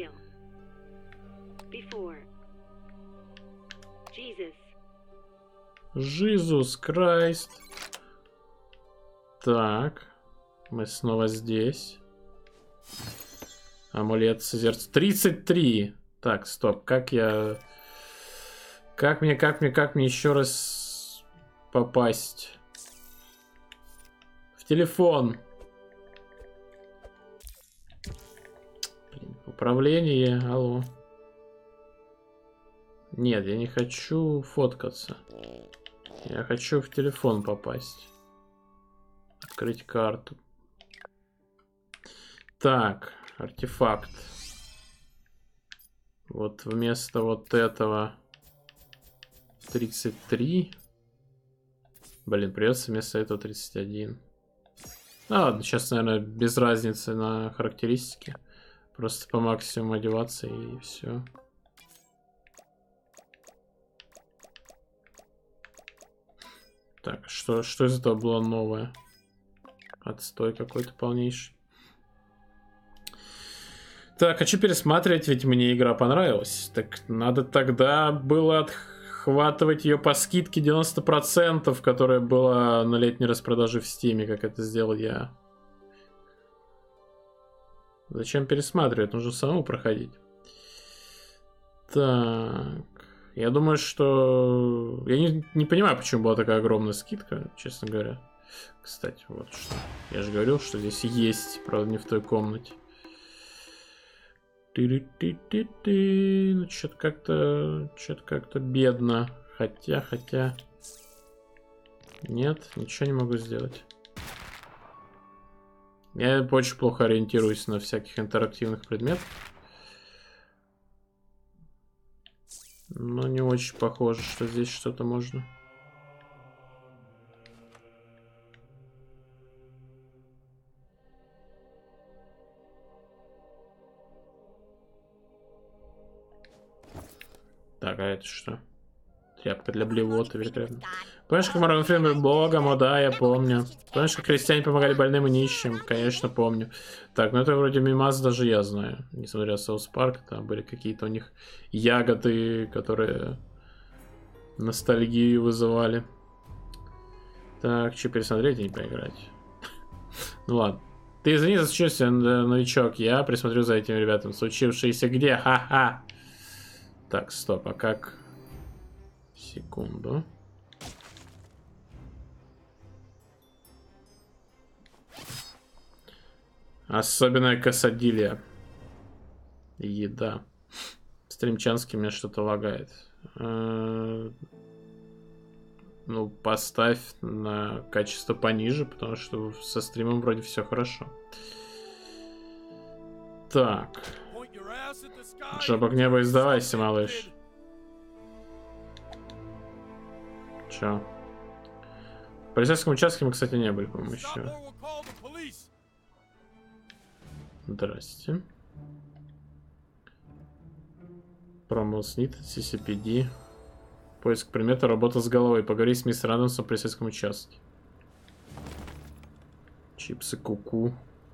Иисус Крайст. Так, мы снова здесь. Амулет созерцания. тридцать три. Так, стоп, как я... Как мне, как мне, как мне еще раз попасть? В телефон. Блин, управление, алло. Нет, я не хочу фоткаться. Я хочу в телефон попасть. Открыть карту. Так, артефакт. Вот вместо вот этого тридцать три. Блин, придется вместо этого тридцать один. А, ладно, сейчас, наверное, без разницы на характеристики. Просто по максимуму одеваться и все. Так, что, что из этого было новое? Отстой какой-то полнейший. Так, хочу пересматривать, ведь мне игра понравилась. Так надо тогда было отхватывать ее по скидке девяносто процентов, которая была на летней распродаже в Стиме, как это сделал я. Зачем пересматривать? Нужно самому проходить. Так. Я думаю, что... Я не, не понимаю, почему была такая огромная скидка, честно говоря. Кстати, вот что. Я же говорил, что здесь есть, правда, не в той комнате. Ты-ты-ты-ты-ты. Ну, что-то как-то... Что-то как-то бедно. Хотя, хотя... Нет, ничего не могу сделать. Я очень плохо ориентируюсь на всяких интерактивных предметах. Но не очень похоже, что здесь что-то можно. Так, а это что? Тряпка для блевоты, великолепно. Помнишь, как Морган Фример был богом? О, да, я помню. Помнишь, как крестьяне помогали больным и нищим? Конечно, помню. Так, ну это вроде мимаз даже я знаю. Несмотря на Саус Парк, там были какие-то у них ягоды, которые ностальгию вызывали. Так, что пересмотреть и не поиграть? Ну ладно. Ты извини, зачем, новичок? Я присмотрю за этими ребятами. Случившееся где? Ха-ха! Так, стоп, а как... Секунду. Особенная касадилья. Еда. Стримчанский меня что-то лагает. Ну, поставь на качество пониже, потому что со стримом вроде все хорошо. Так. Жабок неба, издавайся, малыш. Чё? В полицейском участке мы, кстати, не были, по-моему, еще. Здрасте. Промол снит, си си пи ди. Поиск предмета, работа с головой. Поговори с мистером Адамсом в полицейском участке. Чипсы куку.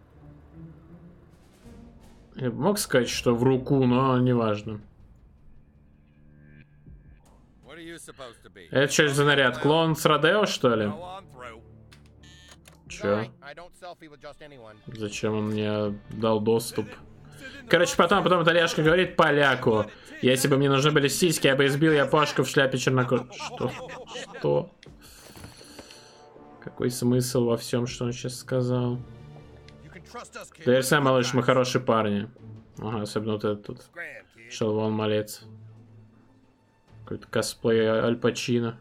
Я бы мог сказать, что в руку, но неважно. Это что за наряд? Клон с Родео, что ли? Чё? Зачем он мне дал доступ Короче, потом, потом Итальяшка говорит поляку. Если бы мне нужны были сиськи, я бы избил япошку в шляпе чернокожего. Что? Что? Какой смысл во всем, что он сейчас сказал? Доверься, малыш, мы хорошие парни. Ага, особенно вот этот тут. Шел вон, малец. Какой-то косплей Аль Пачино.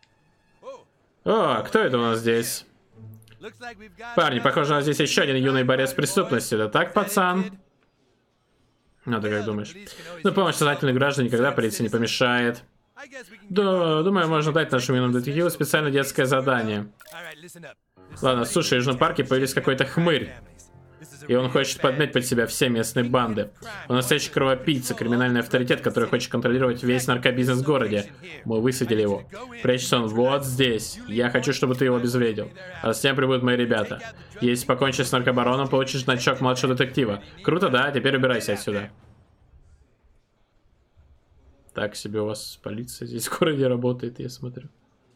О, кто это у нас здесь? Парни, похоже, у нас здесь еще один юный борец с преступностью. Да так, пацан? Ну, ты как думаешь? Ну, помощь сознательных граждан никогда полиции не помешает. Да, думаю, можно дать нашему юному детективу специальное детское задание. Ладно, слушай, в Южном парке появился какой-то хмырь. И он хочет подмять под себя все местные банды. Он настоящий кровопийца, криминальный авторитет, который хочет контролировать весь наркобизнес в городе. Мы высадили его. Прячется он вот здесь. Я хочу, чтобы ты его обезвредил. А затем прибудут мои ребята. Если покончишь с наркобароном, получишь значок младшего детектива. Круто, да? Теперь убирайся отсюда. Так себе у вас полиция здесь в городе работает, я смотрю.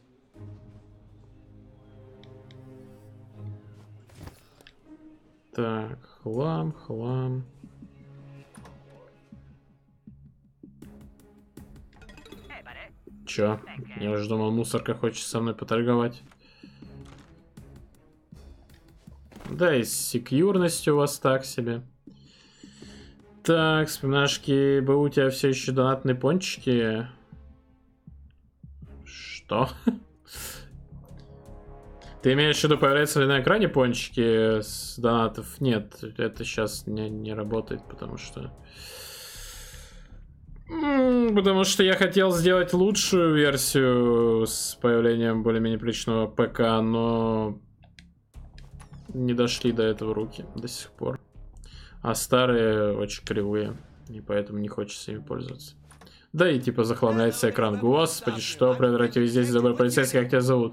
Так, хлам, хлам. Чё? Я уже думал, мусорка хочет со мной поторговать. Да, и с секьюрностью у вас так себе. Так, вспоминашки, бы у тебя все еще донатные пончики. Что? Ты имеешь в виду, появляются ли на экране пончики с донатов? Нет, это сейчас не, не работает, потому что... Потому что я хотел сделать лучшую версию с появлением более-менее приличного ПК, но... Не дошли до этого руки до сих пор. А старые очень кривые, и поэтому не хочется ими пользоваться. Да и типа захламляется экран. Господи, что, предотвратите здесь добрый полицейский, как тебя зовут?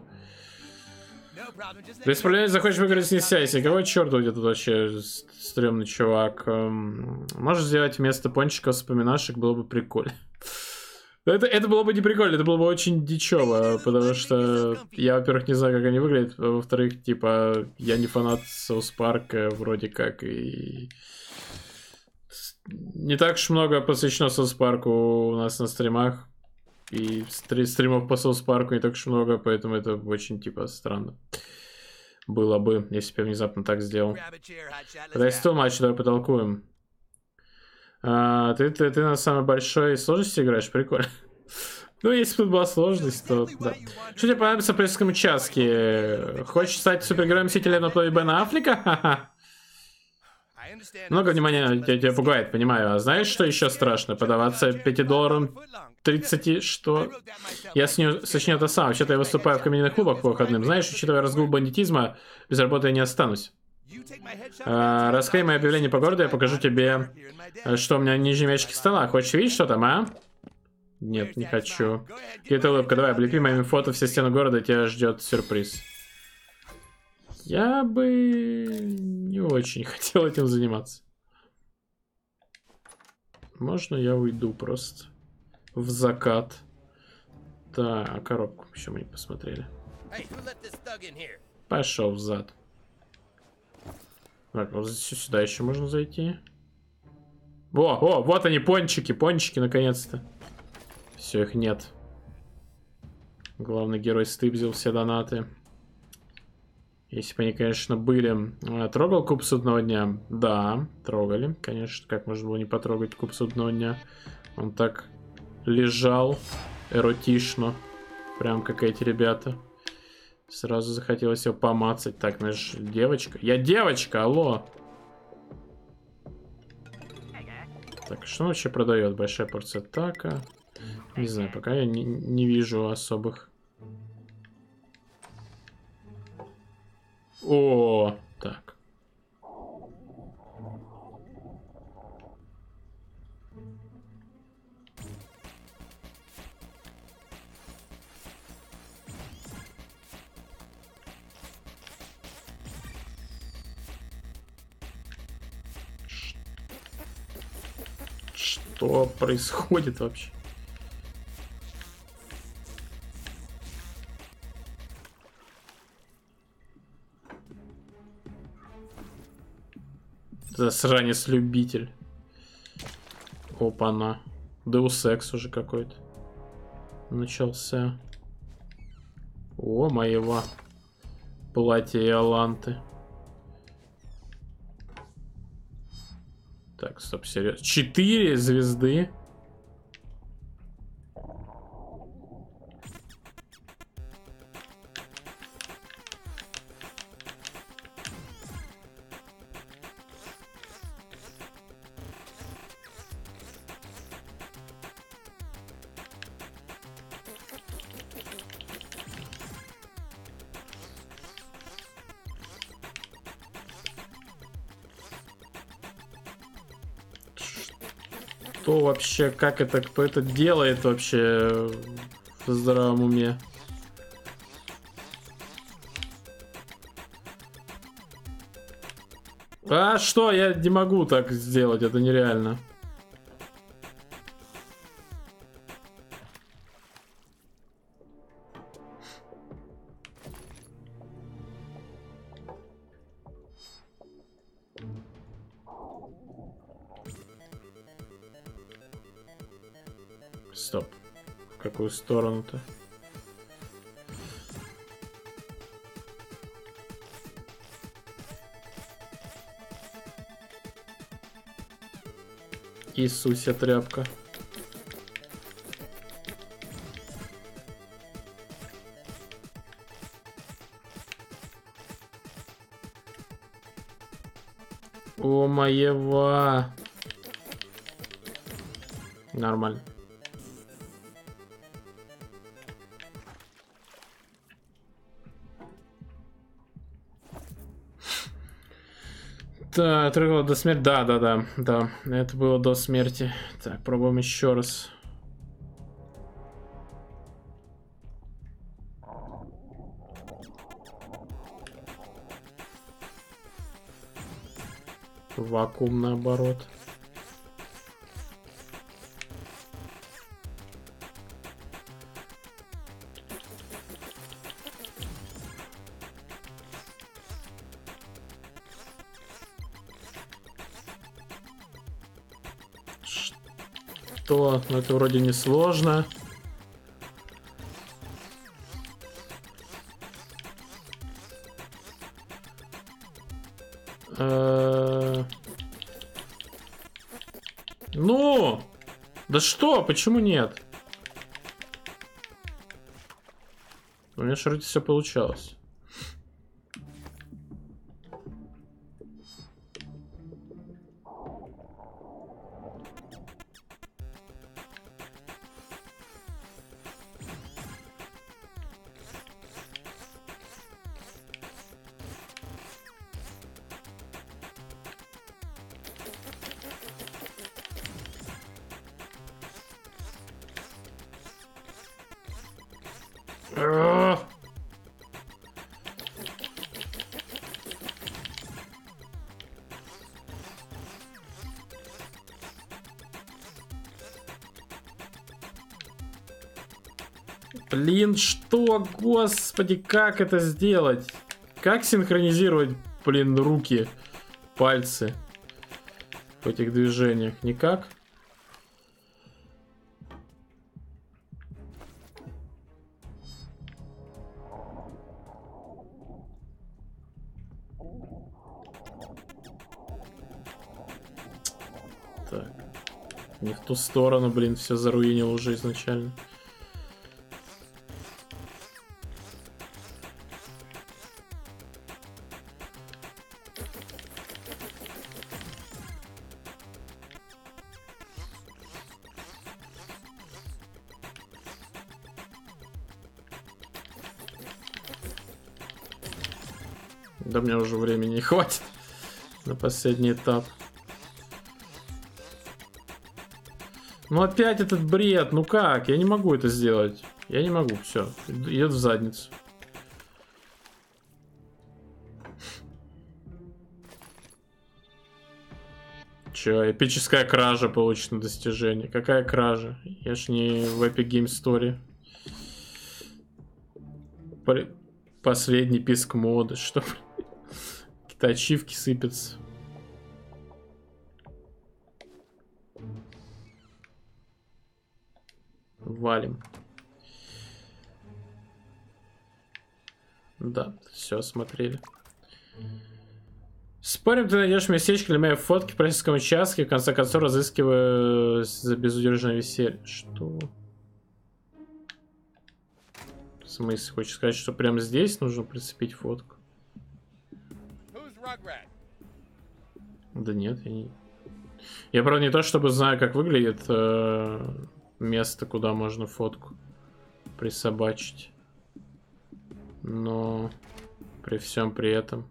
Без проблем захочешь выиграть, не сяйся. Какого черта где тут вообще стрёмный чувак? Можешь сделать вместо пончиков вспоминашек, было бы прикольно. Это, это было бы не прикольно, это было бы очень дичево, потому что я, во-первых, не знаю, как они выглядят, а во-вторых, типа, я не фанат Саус Парка вроде как, и... Не так уж много посвящено Саус Парку у нас на стримах. И стри стримов по Саус Парку не так уж много, поэтому это очень, типа, странно. Было бы, если бы я внезапно так сделал. Подай стол, матч, давай потолкуем. А, ты, ты, ты на самой большой сложности играешь? Прикольно. Ну, если бы тут была сложность, то да. Что тебе понравится в полицейском участке? Хочешь стать супергероем-мстителем на плаве Бена Аффлека? Ха-ха. Много внимания тебя, тебя пугает, понимаю. А знаешь, что еще страшно? Подаваться пятидолларовым тридцати, что? Я сочиню это сам. Вообще-то я выступаю в каменных клубах по выходным. Знаешь, учитывая разгул бандитизма, без работы я не останусь. А, расклей мое объявление по городу, я покажу тебе, что у меня нижние ящики стола. Хочешь видеть, что там, а? Нет, не хочу. Какая-то улыбка. Давай, облепи моими фото все стены города, тебя ждет сюрприз. Я бы не очень хотел этим заниматься. Можно я уйду просто в закат? Так, коробку еще мы не посмотрели. Пошел взад. Так, вот сюда еще можно зайти. О, о, вот они, пончики, пончики, наконец-то. Все, их нет. Главный герой стыбзил все донаты. Если бы они, конечно, были. Трогал куб судного дня? Да, трогали. Конечно, как можно было не потрогать куб судного дня? Он так лежал эротично. Прям как эти ребята. Сразу захотелось его помацать. Так, знаешь, девочка. Я девочка, алло. Так, что он вообще продает? Большая порция така. Не знаю, пока я не, не вижу особых. О, так. Что происходит вообще? Засранец-любитель. Опа-на. Deus Ex уже какой-то начался. О, моего платье Иоланты. Так, стоп, серьезно. Четыре звезды. Кто вообще, как это, кто это делает вообще в здравом уме? А что, я не могу так сделать, это нереально. Стоп. В какую сторону-то? Иисуся тряпка. О, моего. Нормально. Да, это было до смерти. Да, да, да, да. Это было до смерти. Так, пробуем еще раз. Вакуум наоборот. Что? Ну это вроде не сложно. Ну, да что, почему нет? У меня же вроде все получалось. Блин, что, господи, как это сделать? Как синхронизировать, блин, руки, пальцы в этих движениях? Никак? Так. Не в ту сторону, блин, все заруинил уже изначально. Да мне уже времени не хватит на последний этап. Ну опять этот бред, ну как? Я не могу это сделать. Я не могу, все, идет в задницу. Че, эпическая кража получена достижение. Какая кража? Я ж не в Epic Game Story. Последний писк моды, что? Какие-то ачивки сыпятся. Валим. Да, все смотрели. Спорим, ты найдешь местечко для моей фотки в полицейском участке, в конце концов разыскиваю за безудержное веселье. Что? В смысле, хочешь сказать, что прямо здесь нужно прицепить фотку? Да нет, я не... Я, правда, не то чтобы знаю, как выглядит э, место, куда можно фотку присобачить. Но при всем при этом...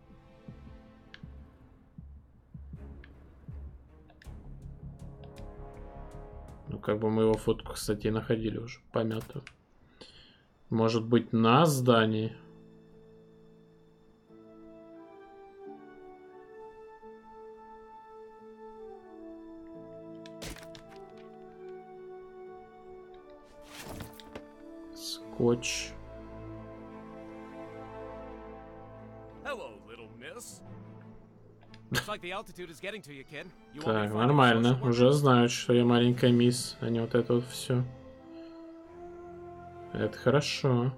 Ну, как бы мы его фотку, кстати, находили уже, помятую. Может быть, на здании? Скотч. Так, нормально. Уже знают, что я маленькая мисс, а не вот это вот все. Это хорошо.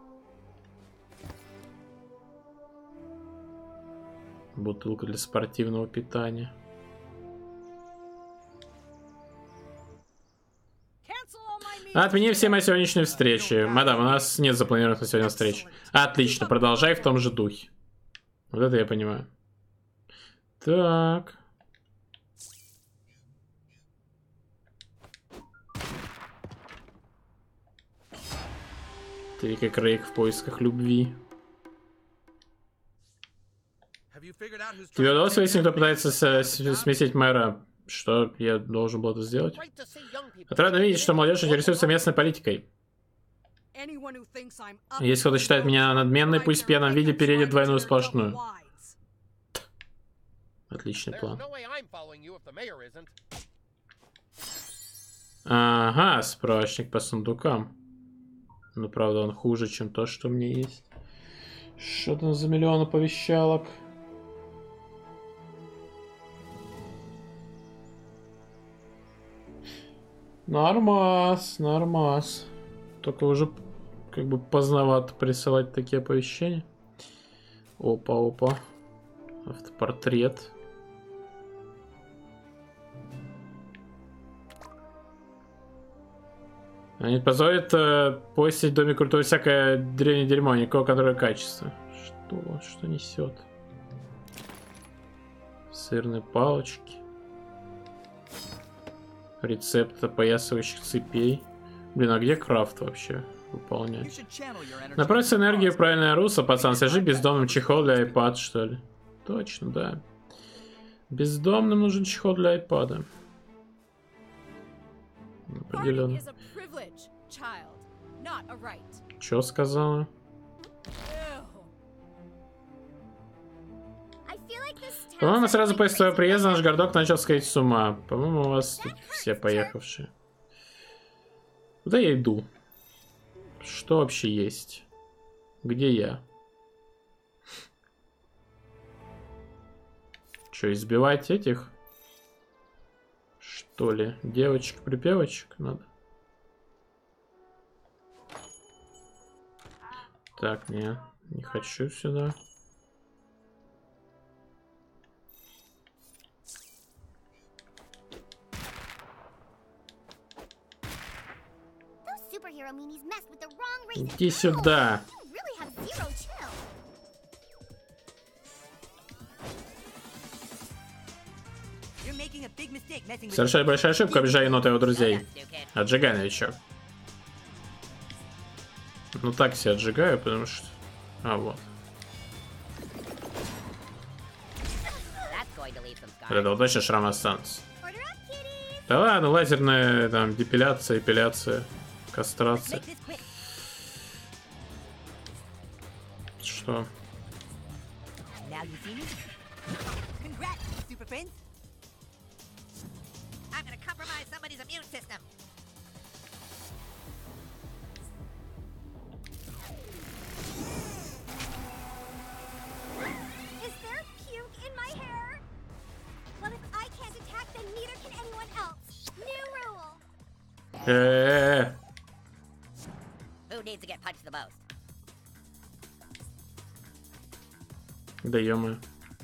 Бутылка для спортивного питания. Отмени все мои сегодняшние встречи. Мадам, у нас нет запланированных на сегодня встреч. Отлично, продолжай в том же духе. Вот это я понимаю. Так. Ты как Рейк в поисках любви. Тебе удалось выяснить, кто пытается сместить мэра? Что я должен был это сделать? Отрадно видеть, что молодежь интересуется местной политикой. Если кто-то считает меня надменной, пусть в пьяном виде переедет двойную сплошную. Отличный план. Ага, справочник по сундукам. Ну, правда, он хуже, чем то, что у меня есть. Что там за миллион оповещалок? Нормас, нормас. Только уже как бы поздновато присылать такие оповещения. Опа, опа. Автопортрет. Они позволят э, постить в доме культуры всякое древнее дерьмо, никакого контроля качества. Что? Что несет? Сырные палочки. Рецепт опоясывающих цепей. Блин, а где крафт вообще выполнять? Направь энергию в правильное русло, пацан. Свяжи бездомным чехол для iPad, что ли? Точно, да. Бездомным нужен чехол для iPad. Определенно. Чё сказала? По-моему, сразу после твоего приезда наш городок начал сходить с ума. По-моему, у вас тут все поехавшие. Куда я иду? Что вообще есть? Где я? Что, избивать этих? Что ли? Девочек-припевочек надо? Так, не, не хочу сюда. Иди сюда. Совершай большую ошибку, обижая енота его друзей. Отжигай, новичок. Ну так себя отжигаю, потому что... А, вот. Это вот точно шрам останется. Да ладно, лазерная там депиляция, эпиляция, кастрация. Что? Э-э-э. Who needs to get punched the most? Да ё-моё.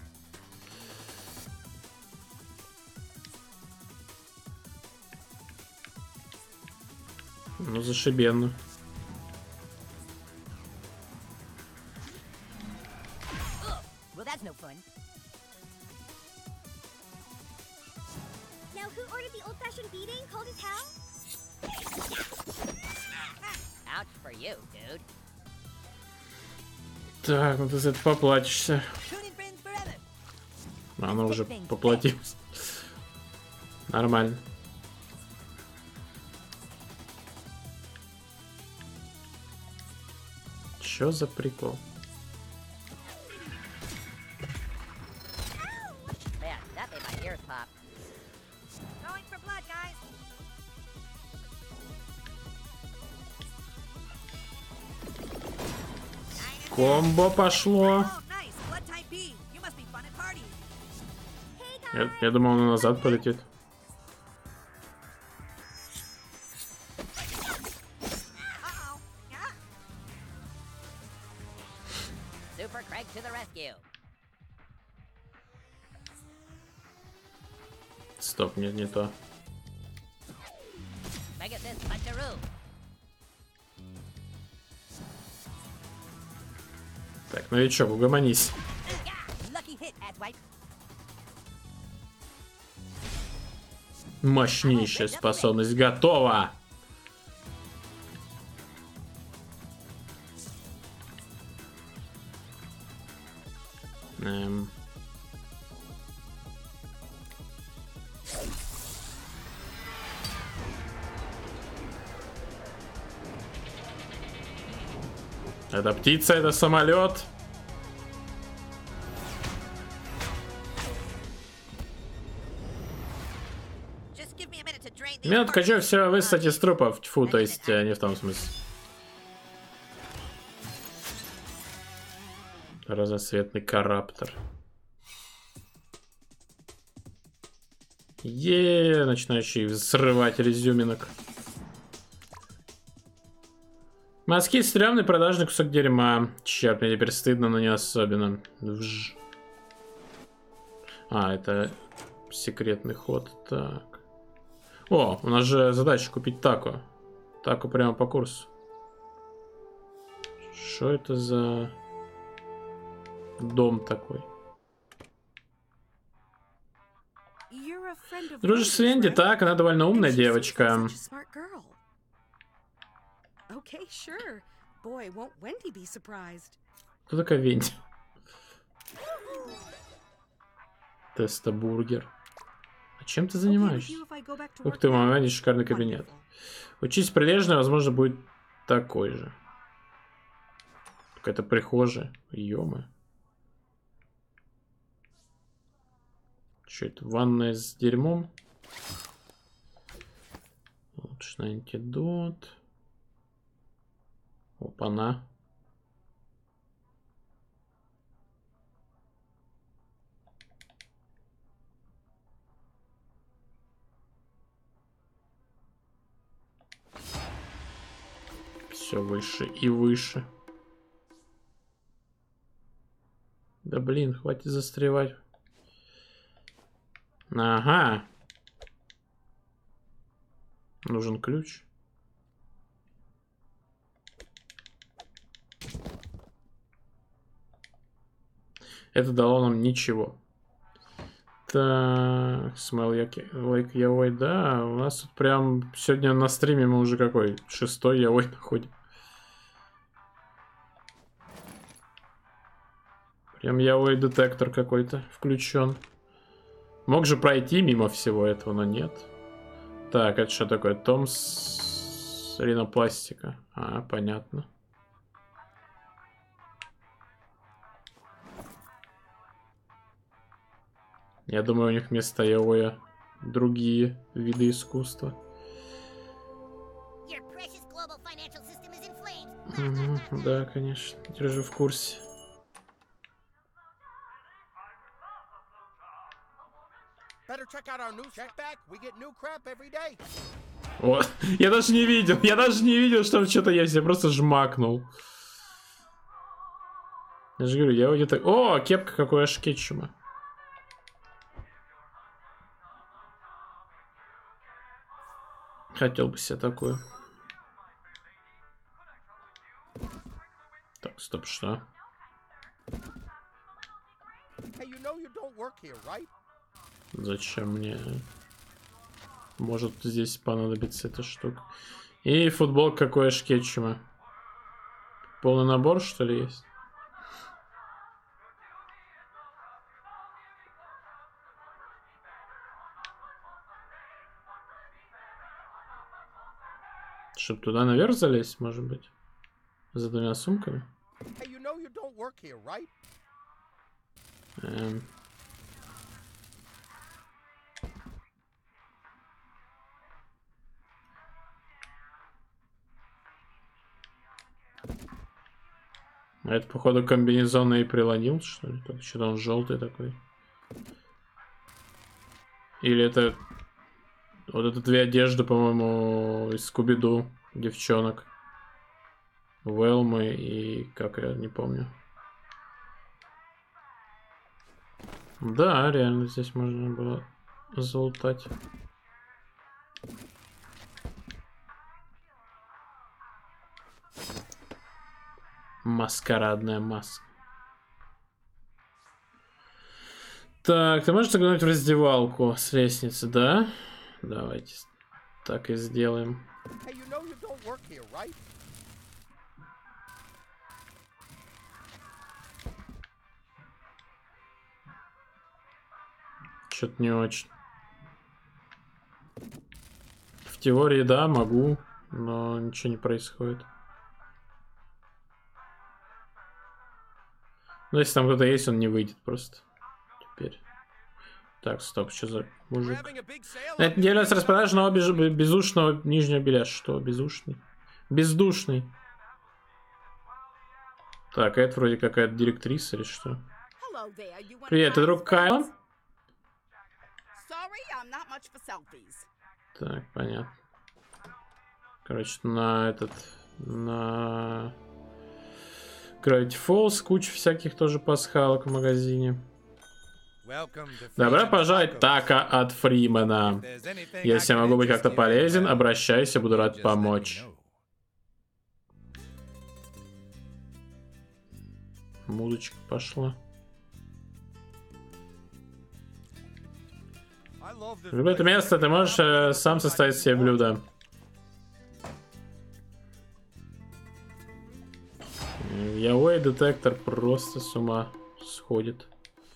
Ну, зашибенно. Well, that's no fun. Now, who ordered the old-fashioned beating cold as hell? Ouch for you, dude. Так, ну ты за это поплатишься. Tuning friends forever. Она уже поплатилась. Нормально. Чё за прикол? Man, that made my ears pop. Going for blood, guys. Комбо пошло. Oh, nice. Blood type B. You must be fun at parties. Hey, guys! Я, я думал, он назад полетит. Uh-oh. Yeah. Super Craig to the rescue. Стоп, нет, не то. Megasys Puncheroo. Так, новичок, угомонись. Yeah. Lucky hit, Adwipe. Мощнейшая способность готова. Эм. Это птица, это самолет. Just give me a minute to drain these Минутка, parts. хочу все высосать из трупов. Тьфу, то есть э, не в том смысле. Разноцветный караптор. Е, начинающий взрывать изюминок. Мазки стрёмный продажный кусок дерьма. Черт, мне теперь стыдно, но не особенно. Вж. А, это секретный ход. Так. О, у нас же задача купить тако. Тако прямо по курсу. Что это за дом такой? Дружишь с Венди? Так, она довольно умная девочка. Okay, sure. Boy, won't Wendy be surprised. Кто такая Венди? Тестобургер. А чем ты занимаешься? Ух ты, мама, Венди, шикарный кабинет. Учись прилежно, возможно, будет такой же. Какая-то прихожая. Ё-моё. Что это? Ванная с дерьмом? Улучшенный антидот. Опа-на. Все выше и выше. Да блин, хватит застревать. Ага. Нужен ключ. Это дало нам ничего. Так, smell like yaoi, да, у нас тут прям сегодня на стриме мы уже какой? Шестой yaoi находим. Прям yaoi детектор какой-то включен. Мог же пройти мимо всего этого, но нет. Так, это что такое? Томс ринопластика. А, понятно. Я думаю, у них вместо яоя другие виды искусства. Угу, да, конечно. Держу в курсе. О, я даже не видел, я даже не видел, что там что-то есть, я просто жмакнул. Я же говорю, я вроде так... О, кепка какой аж кетчума. Хотел бы себе такую. Так, стоп, что? Hey, you know you don't work here, right? Зачем мне? Может здесь понадобится эта штука. И футболка какой аж кетчума. Полный набор, что ли, есть? Чтоб туда наверх залезть, может быть? За двумя сумками? Hey, you know you don't work here, right? Эм. А это, походу, комбинезон и прилонил, что ли? Так, что-то он желтый такой. Или это... Вот это две одежды, по-моему, из Скуби-Ду, девчонок. Велмы и... Как я не помню. Да, реально, здесь можно было залутать. Маскарадная маска. Так, ты можешь заглянуть в раздевалку с лестницы, да? Давайте так и сделаем. Hey, you know you don't work here, right? Что-то не очень. В теории, да, могу, но ничего не происходит. Ну, если там кто-то есть, он не выйдет просто. Теперь. Так, стоп, что за мужик? Having a big sale На этой on неделе у нас this распродажа нового без- безушного нижнего белья. Что? Безушный? Бездушный. Так, это вроде какая-то директриса или что? Hello there. You want Привет, ты друг Кайла? Sorry, I'm not much for selfies. Так, понятно. Короче, на этот... На... Gravity Falls, куча всяких тоже пасхалок в магазине. Welcome to Добро Freeman пожаловать, Tacos. Така от Фримена. If there's anything I Если я can могу быть как-то interest you in, полезен, well, обращайся, буду you рад just let me помочь. know. Музычка пошла. I love this В любое place. место ты можешь э, сам составить себе блюдо. Яой детектор просто с ума сходит.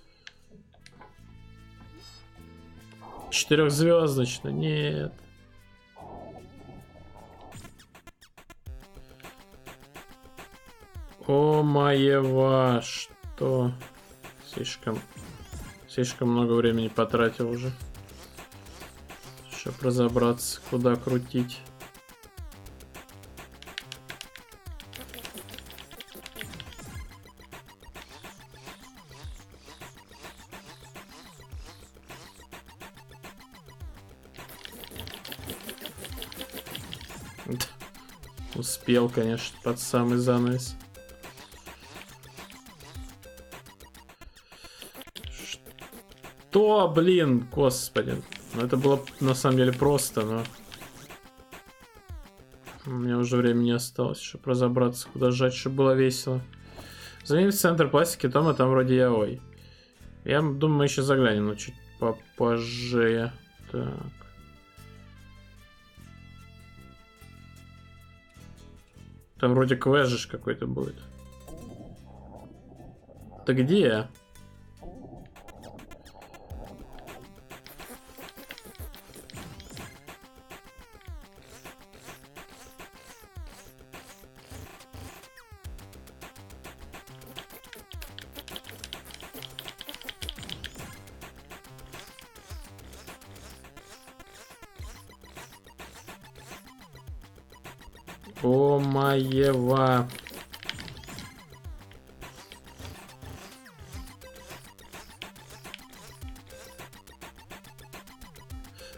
Четырехзвездочно, нет. О моева, что? Слишком, слишком много времени потратил уже. Чтобы разобраться, куда крутить. Успел, конечно, под самый занавес. Что, блин, господи. Ну, это было на самом деле просто, но... У меня уже времени не осталось, чтобы разобраться, куда сжать, чтобы было весело. Заменить центр пластики Тома, там вроде яой. Я думаю, мы еще заглянем, но чуть попозже. Так. Там вроде квест какой-то будет. Ты где? О моева.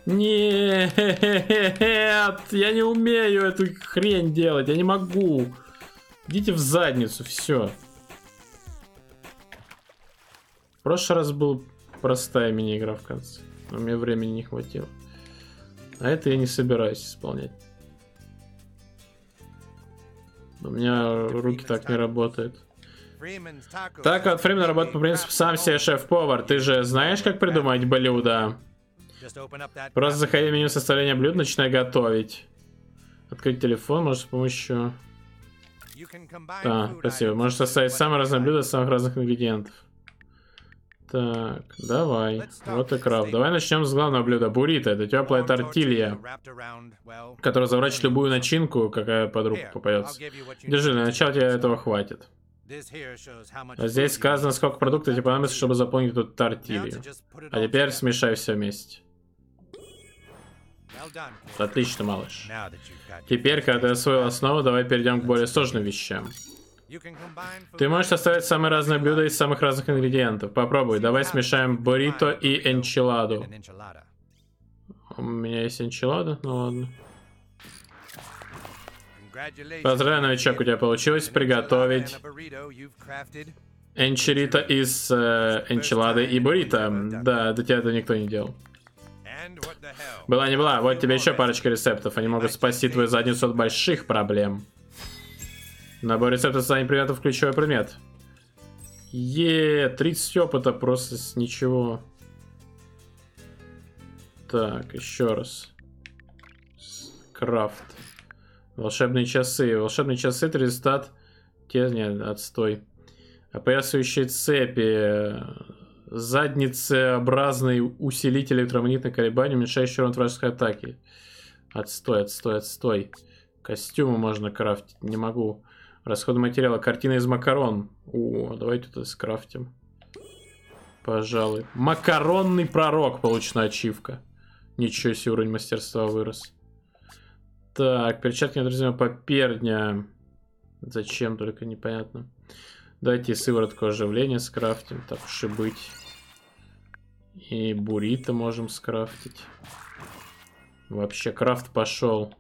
Нет, я не умею эту хрень делать, я не могу. Идите в задницу, все. В прошлый раз была простая мини-игра в конце, но мне времени не хватило. А это я не собираюсь исполнять. У меня руки так не работают. Так вот, Фриман работает по принципу сам себе шеф-повар. Ты же знаешь, как придумать блюдо? Просто заходи в меню составления блюд, начинай готовить. Открыть телефон, может с помощью... Да, спасибо. Можешь составить самые разные блюда из самых разных ингредиентов. Так, давай. Вот и крафт. Давай начнем с главного блюда. Буррито. Это теплая тортилья, которая заворачивает любую начинку, какая под руку попадется. Держи, для начала тебе этого хватит. А здесь сказано, сколько продуктов тебе понадобится, чтобы заполнить эту тортилью. А теперь смешай все вместе. Отлично, малыш. Теперь, когда ты освоил основу, давай перейдем к более сложным вещам. Ты можешь составить самые разные блюда из самых разных ингредиентов. Попробуй. Давай смешаем буррито и энчиладу. У меня есть энчилада? Ну ладно. Поздравляю, новичок, у тебя получилось приготовить энчилада из э, энчилады и буррито. Да, до тебя это никто не делал. Была не была, вот тебе еще парочка рецептов. Они могут спасти твою задницу от больших проблем. Набор рецептов создания предметов ключевой предмет. Е, тридцать опыта просто с ничего. Так, еще раз. Крафт. Волшебные часы. Волшебные часы это результат. Те, нет, отстой. Опоясывающие цепи. Задницеобразный усилитель электромагнитных колебаний, уменьшающий урон вражеской атаки. Отстой, отстой, отстой. Костюмы можно крафтить. Не могу. Расходы материала. Картина из макарон. О, давайте это скрафтим. Пожалуй. Макаронный пророк. Получена ачивка. Ничего себе, уровень мастерства вырос. Так, перчатки неотразимого попердня. Зачем, только непонятно. Дайте сыворотку оживления скрафтим. Так уж и быть. И буррито можем скрафтить. Вообще, крафт пошел.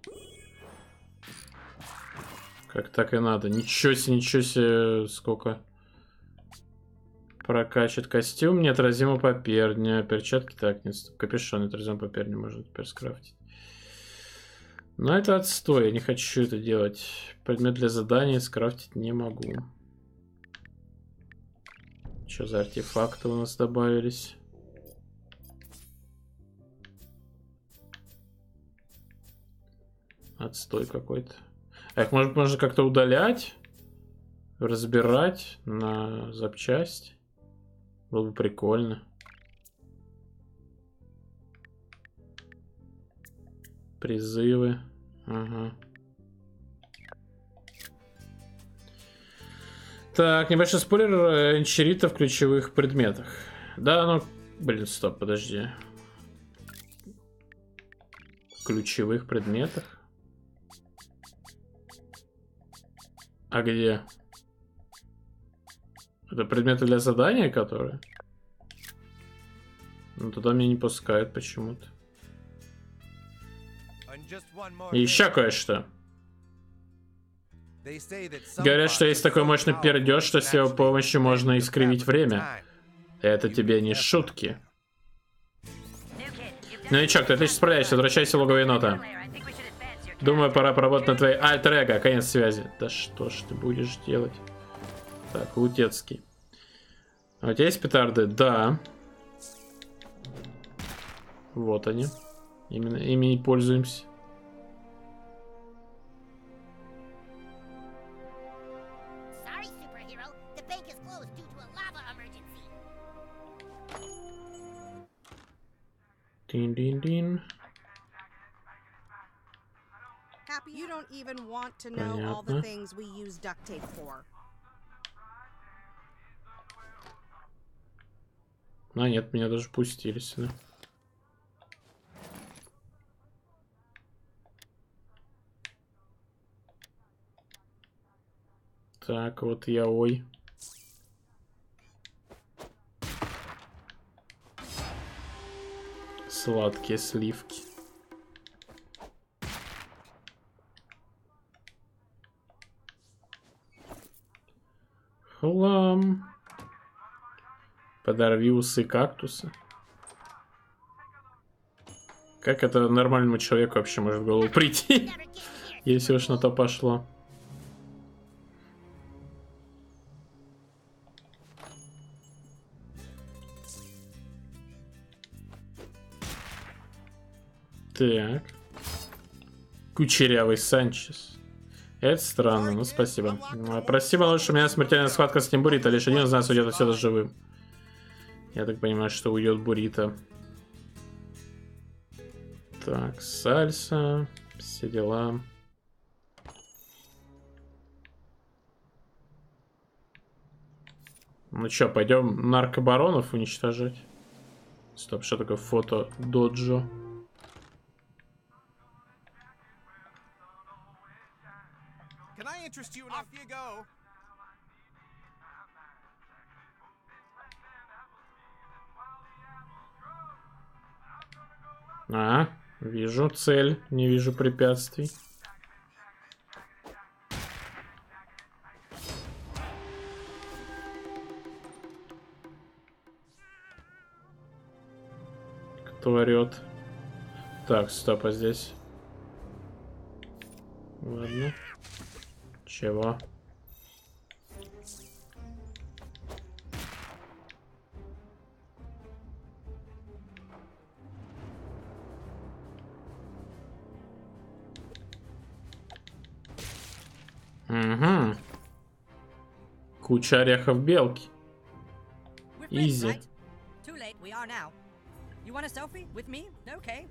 Как так и надо. Ничего себе, ничего себе, сколько. Прокачать костюм, неотразимо попердня. Перчатки, так, нет. Капюшон, неотразимо попердня можно теперь скрафтить. Но это отстой, я не хочу это делать. Предмет для задания скрафтить не могу. Что за артефакты у нас добавились? Отстой какой-то. А их может, можно как-то удалять? Разбирать на запчасть? Было бы прикольно. Призывы. Ага. Так, небольшой спойлер. Энчирита в ключевых предметах. Да, ну... Блин, стоп, подожди. В ключевых предметах? А где? Это предметы для задания, которые? Ну, туда меня не пускают почему-то. И еще кое-что. Говорят, что есть такой мощный пердеж, что с его помощью можно искривить время. Это тебе не шутки. Новичок, ты отлично справляешься, возвращайся в логово енота. Думаю, пора поработать на твоей альтер-эго. Конец связи. Да что ж ты будешь делать? Так, Лутецкий. А у тебя есть петарды? Да. Вот они. Именно ими и пользуемся. Дин-дин-дин. You don't even want to know all the things we use duct tape for. А, нет, меня даже пустили сюда. Так, вот я, ой. Сладкие сливки. Хлам. Подорви усы кактуса. Как это нормальному человеку вообще может в голову прийти, если уж на то пошло? Так. Кучерявый Санчес. Это странно, ну спасибо. Прости, малыш, у меня смертельная схватка с ним Бурито. Лишь один из нас уйдет отсюда живым. Я так понимаю, что уйдет Бурито. Так, сальса. Все дела. Ну чё, пойдем наркобаронов уничтожать? Стоп, что такое фото доджо? Can I interest you in off you go? А, вижу цель, не вижу препятствий. Кто орет? Так, стоп, а здесь? Ладно. Чего? Угу. Куча орехов белки. Изи. Too late, we are now. You want a selfie with me? Okay.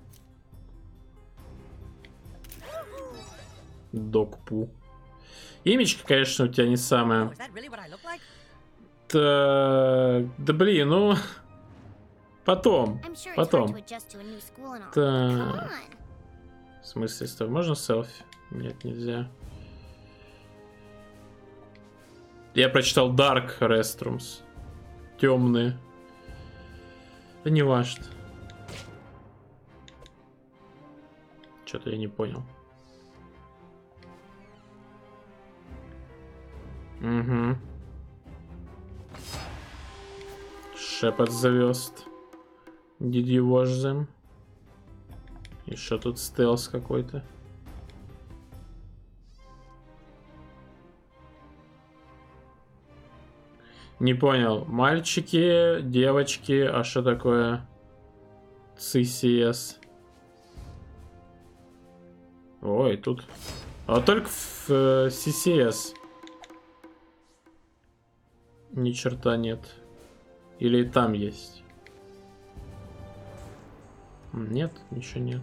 Докпу. Имечко, конечно, у тебя не самое. Is that really what I look like? Так, да блин, ну потом, I'm sure it's hard потом. to adjust to a new school and all. Так. Come on. В смысле, стоп, можно селфи? Нет, нельзя. Я прочитал Dark Restrooms. Темные. Да не важно. Что-то я не понял. Угу. Шепот звезд. Did you watch them? И что тут стелс какой-то? Не понял. Мальчики, девочки, а что такое си си эс? Ой, тут... А только в э, си си эс. Ни черта нет. Или и там есть? Нет, ничего нет.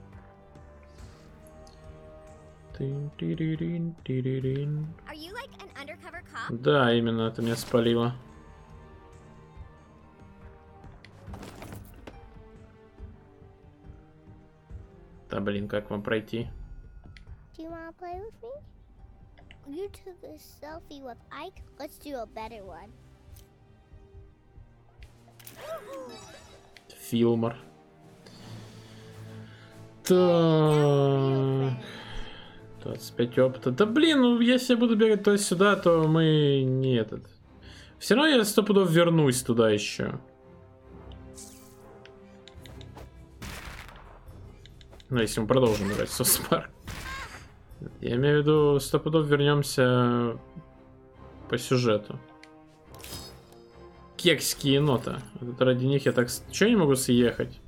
Тин-тиририн, тиририн. Are you like an undercover cop? Да, именно это меня спалило. Да блин, как вам пройти? Do you want to play with me? You took a selfie with Ike. Let's do a better one. Филмор. Так. двадцать пять опыта. Да блин, ну если я буду бегать то сюда, то мы не этот. Все равно я сто пудов вернусь туда еще. Ну, если мы продолжим играть в Сосмар. Я имею в виду, сто пудов вернемся по сюжету. Кексики енота. Вот ради них я так... Чего не могу съехать?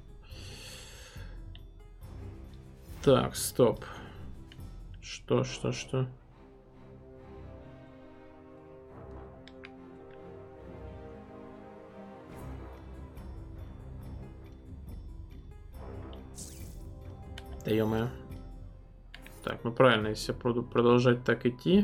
Так, стоп. Что, что, что? Да ё-моё. Так, ну правильно, если я буду продолжать так идти.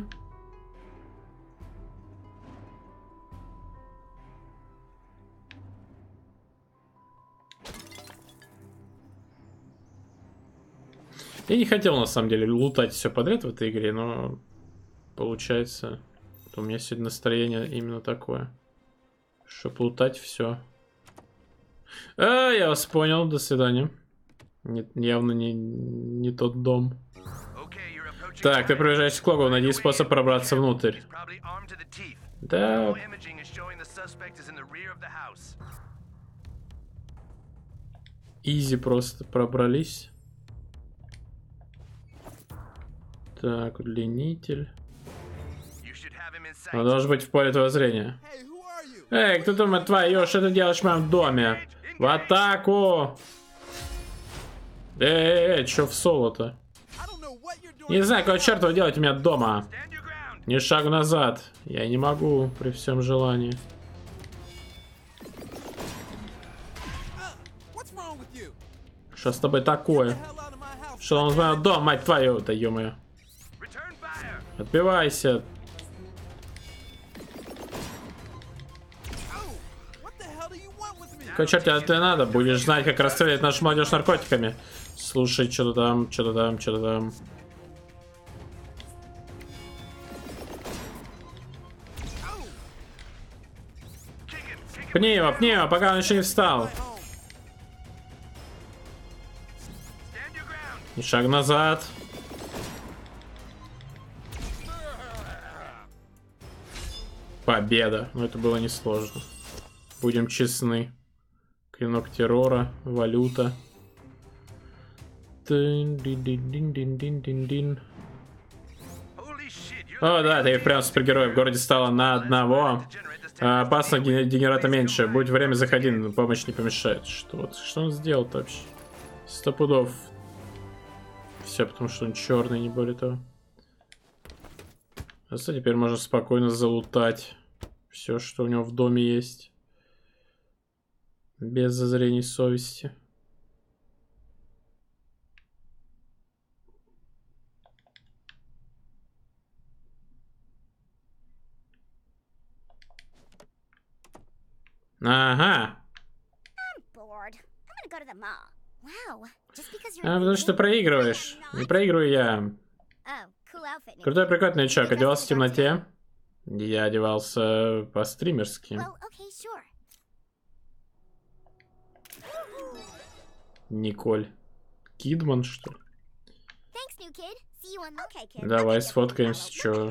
Я не хотел на самом деле лутать все подряд в этой игре, но получается, у меня сегодня настроение именно такое, чтобы лутать все. А, я вас понял, до свидания. Нет, явно не, не тот дом. Так, ты приезжаешь к логу, найди способ пробраться внутрь. Да. Изи просто пробрались. Так, удлинитель. Он должен быть в поле твоего зрения. Эй, кто думает, твое, что ты делаешь в моем доме? В атаку! Эй, эй, эй, что в соло-то? Не знаю, какого черта вы делаете у меня дома. Ни шагу назад. Я не могу при всем желании. Что с тобой такое? Что он знает дом, мать твою? Да ё-моё. Отбивайся. Какой черт тебе это надо? Будешь знать, как расстрелять нашу молодежь наркотиками. Слушай, что-то там, что-то там, что-то там. Пни его, пни его, пока он еще не встал. И шаг назад. Победа. Но это было несложно. Будем честны. Клинок террора, валюта. Дин-дин-дин-дин-дин-дин-дин. О, да, ты прям супергерой. В городе стало на одного. А, опасно, генерата меньше. Будет время, заходи, помощь не помешает. Что, вот, что он сделал-то вообще? Сто пудов. Все, потому что он черный, не более того. А что, теперь можно спокойно залутать все, что у него в доме есть. Без зазрений совести. Ага. А, потому что ты проигрываешь. Не проигрываю я. Крутой прикольный новичок. Одевался в темноте. Я одевался по-стримерски. Николь. Кидман, что ли? Давай сфоткаемся, чё.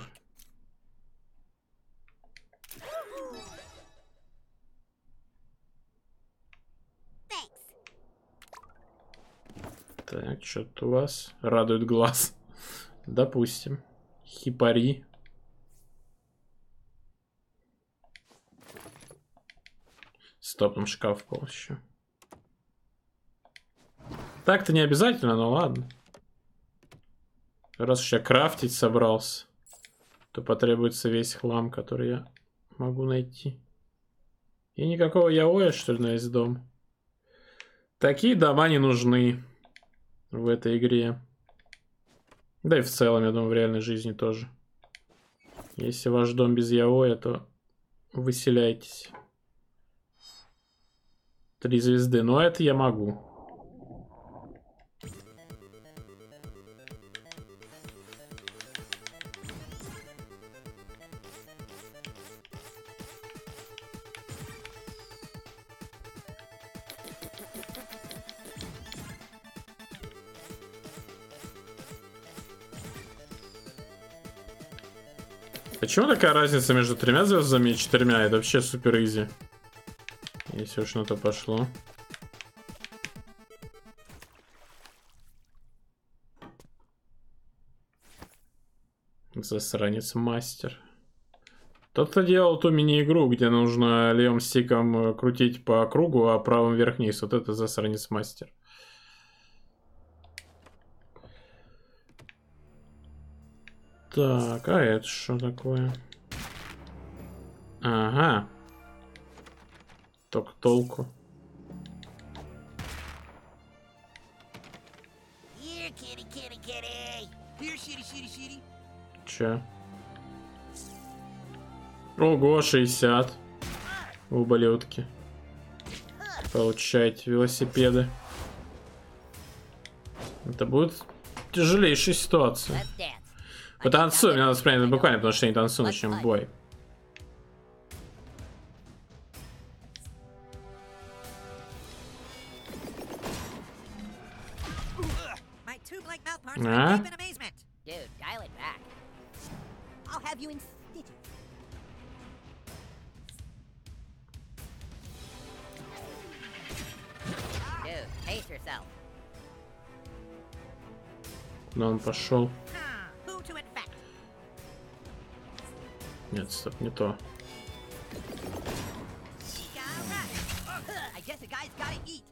Так, что-то у вас радует глаз. Допустим. Хипари. Стоп, там шкаф пол еще. Так-то не обязательно, но ладно. Раз уж я крафтить собрался, то потребуется весь хлам, который я могу найти. И никакого яоя, что ли, на весь дом. Такие дома не нужны в этой игре. Да и в целом, я думаю, в реальной жизни тоже. Если ваш дом без яоя, то выселяйтесь. Три звезды, но это я могу. Почему такая разница между тремя звездами и четырьмя? Это вообще супер изи. Если уж на то пошло. Засранец мастер. Тот, кто делал ту мини-игру, где нужно левым стиком крутить по кругу, а правым вверх-вниз. Вот это засранец мастер. Так, а это что такое? Ага. Только толку. Че? Ого, шестьдесят. Ублюдки. Получайте велосипеды. Это будет тяжелейшая ситуация. Потанцуй, мне надо вспомнить буквально, потому что я не танцую, начнем бой. giant mouth parts Ah. would gape in amazement. Dude, dial it back. I'll have you in stitches. Dude, pace yourself. Куда он пошел? Huh, who to infect? Нет, стоп, не то. I guess a guy's gotta eat.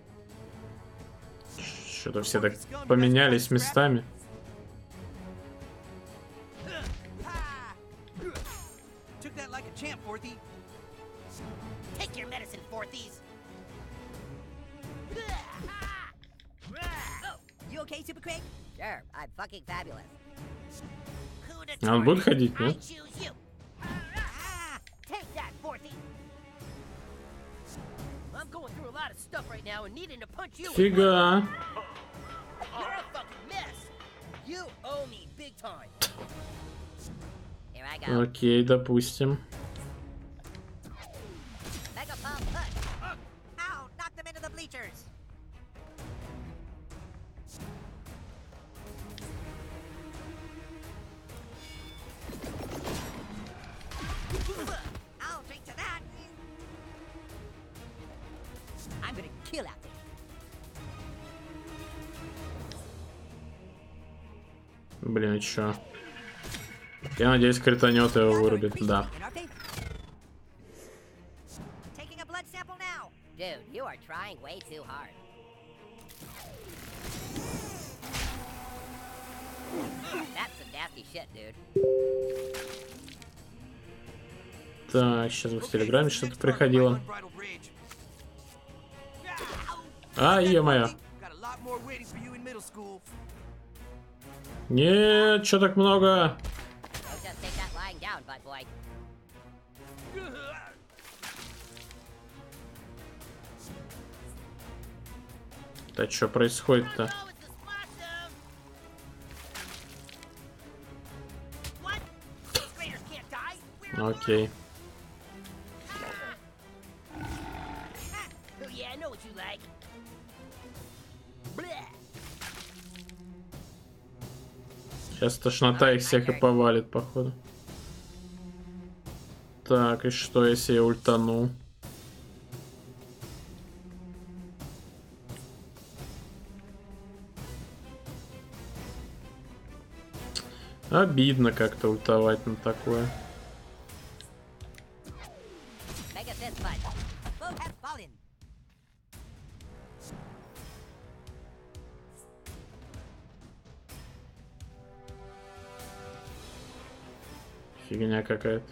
Что-то все так поменялись местами. Took that like a champ, Forthy. Take your medicine, Fourthies. Oh, you okay, Super Craig? Sure, I'm fucking fabulous. Who to А он будет ходить, I нет? choose you. Ah, take that, Fourthy. I'm going through a lot of stuff right now and needing to punch you. Фига. You're a fucking mess. You owe me big time. Here I go. Окей, допустим. Mega Bomb Push. Ow, knock them into the bleachers. I'll drink to that. I'm gonna kill out there. Блин, и чё? Я надеюсь, кританет его вырубит, да. Taking a blood sample now. Dude, you are trying way too hard. That's some nasty shit, dude. Так, сейчас в Телеграме что-то приходило. Unbridled rage. А, е-мое. Got a lot more waiting for you in middle school. Нет, чё так много? Don't just take that lying down, butt boy. Да что происходит-то? Oh, it's the splash zone. What? Sixth graders can't die? We're Окей. Oh yeah, I know what you like. Bleh. Сейчас тошнота их всех и повалит, походу. Так, и что, если я ультану? Обидно как-то ультовать на такое. Mega fist punch. Both have fallen. Фигня какая-то.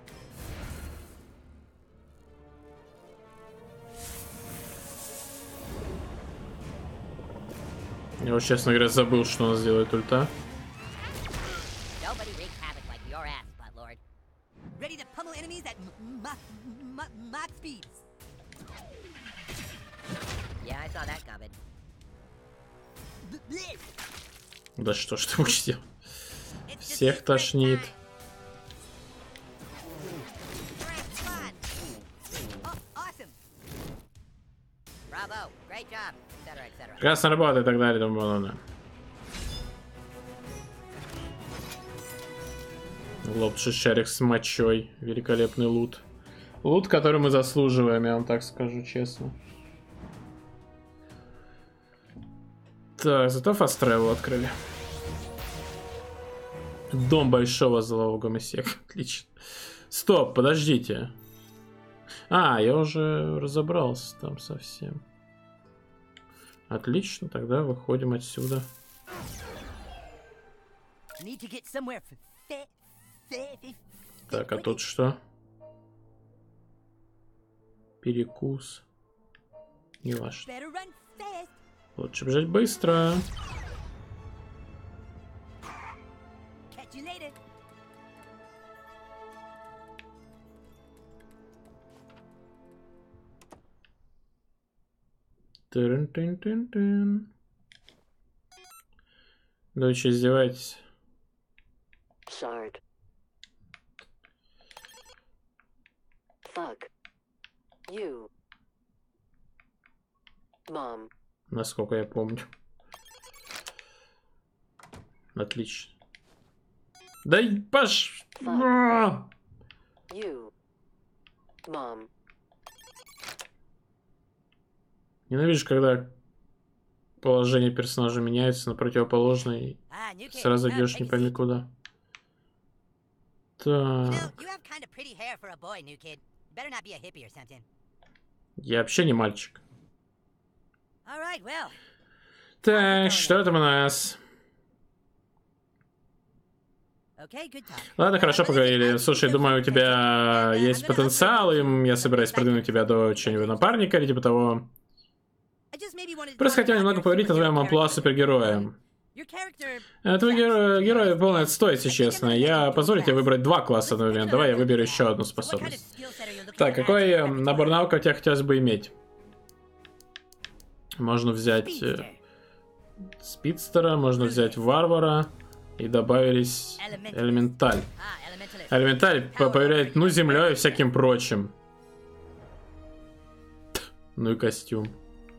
Я вот, честно говоря, забыл, что он сделает ульта. Nobody wreaks havoc like your ass, butt lord. Ready to pummel enemies at m- m- m- Mach speeds. Yeah, I saw that coming. Bleh. Да что ж ты будешь делать? It's Всех disease break тошнит. time. Grand squad. Oh, awesome. Bravo, great job, et cetera, et cetera. Прекрасная работа и так далее и тому подобное. Лобший шарик с мочой. Великолепный лут. Лут, который мы заслуживаем, я вам так скажу честно. Так, зато Fast Travel открыли. Дом большого злого гомосека. Отлично. Стоп, подождите. А, я уже разобрался там совсем. Отлично, тогда выходим отсюда. Need to get somewhere f- fa- fa- fa- Так, а тут что? Перекус. Не важно. Better run fast. Лучше бежать быстро. Catch you later. Тын-тын-тын-тын. Да вы что, издеваетесь? Shard. Fuck. You. Mom. Насколько я помню. Отлично. Да и паш... You. Mom. Ненавижу, когда положение персонажа меняется на противоположное, и Ah, new kid. сразу Uh, идешь не great to пойми see. куда. You know, Так. you have kind of pretty hair for a boy, new kid. Better not be a hippie or something. Я вообще не мальчик. All right, well. Так, что там у нас? Okay, good talk. Ладно, хорошо поговорили. Слушай, думаю, у тебя есть потенциал, и я собираюсь продвинуть тебя до чего-нибудь напарника или типа того. I just maybe wanted to Просто talk хотел about немного your поговорить о твоем superhero амплуа character. супергероя. Your character А Твой герой, герой полный отстой, если честно. Я позволю тебе выбрать два класса на момент. Давай я выберу еще одну способность. Так, какой э, набор навыков тебе хотелось бы иметь? Можно взять э, спидстера, можно взять варвара. И добавились элементаль. Ah, elementalist. Элементаль по- поверяет, ну, землей и всяким прочим. Ну и костюм.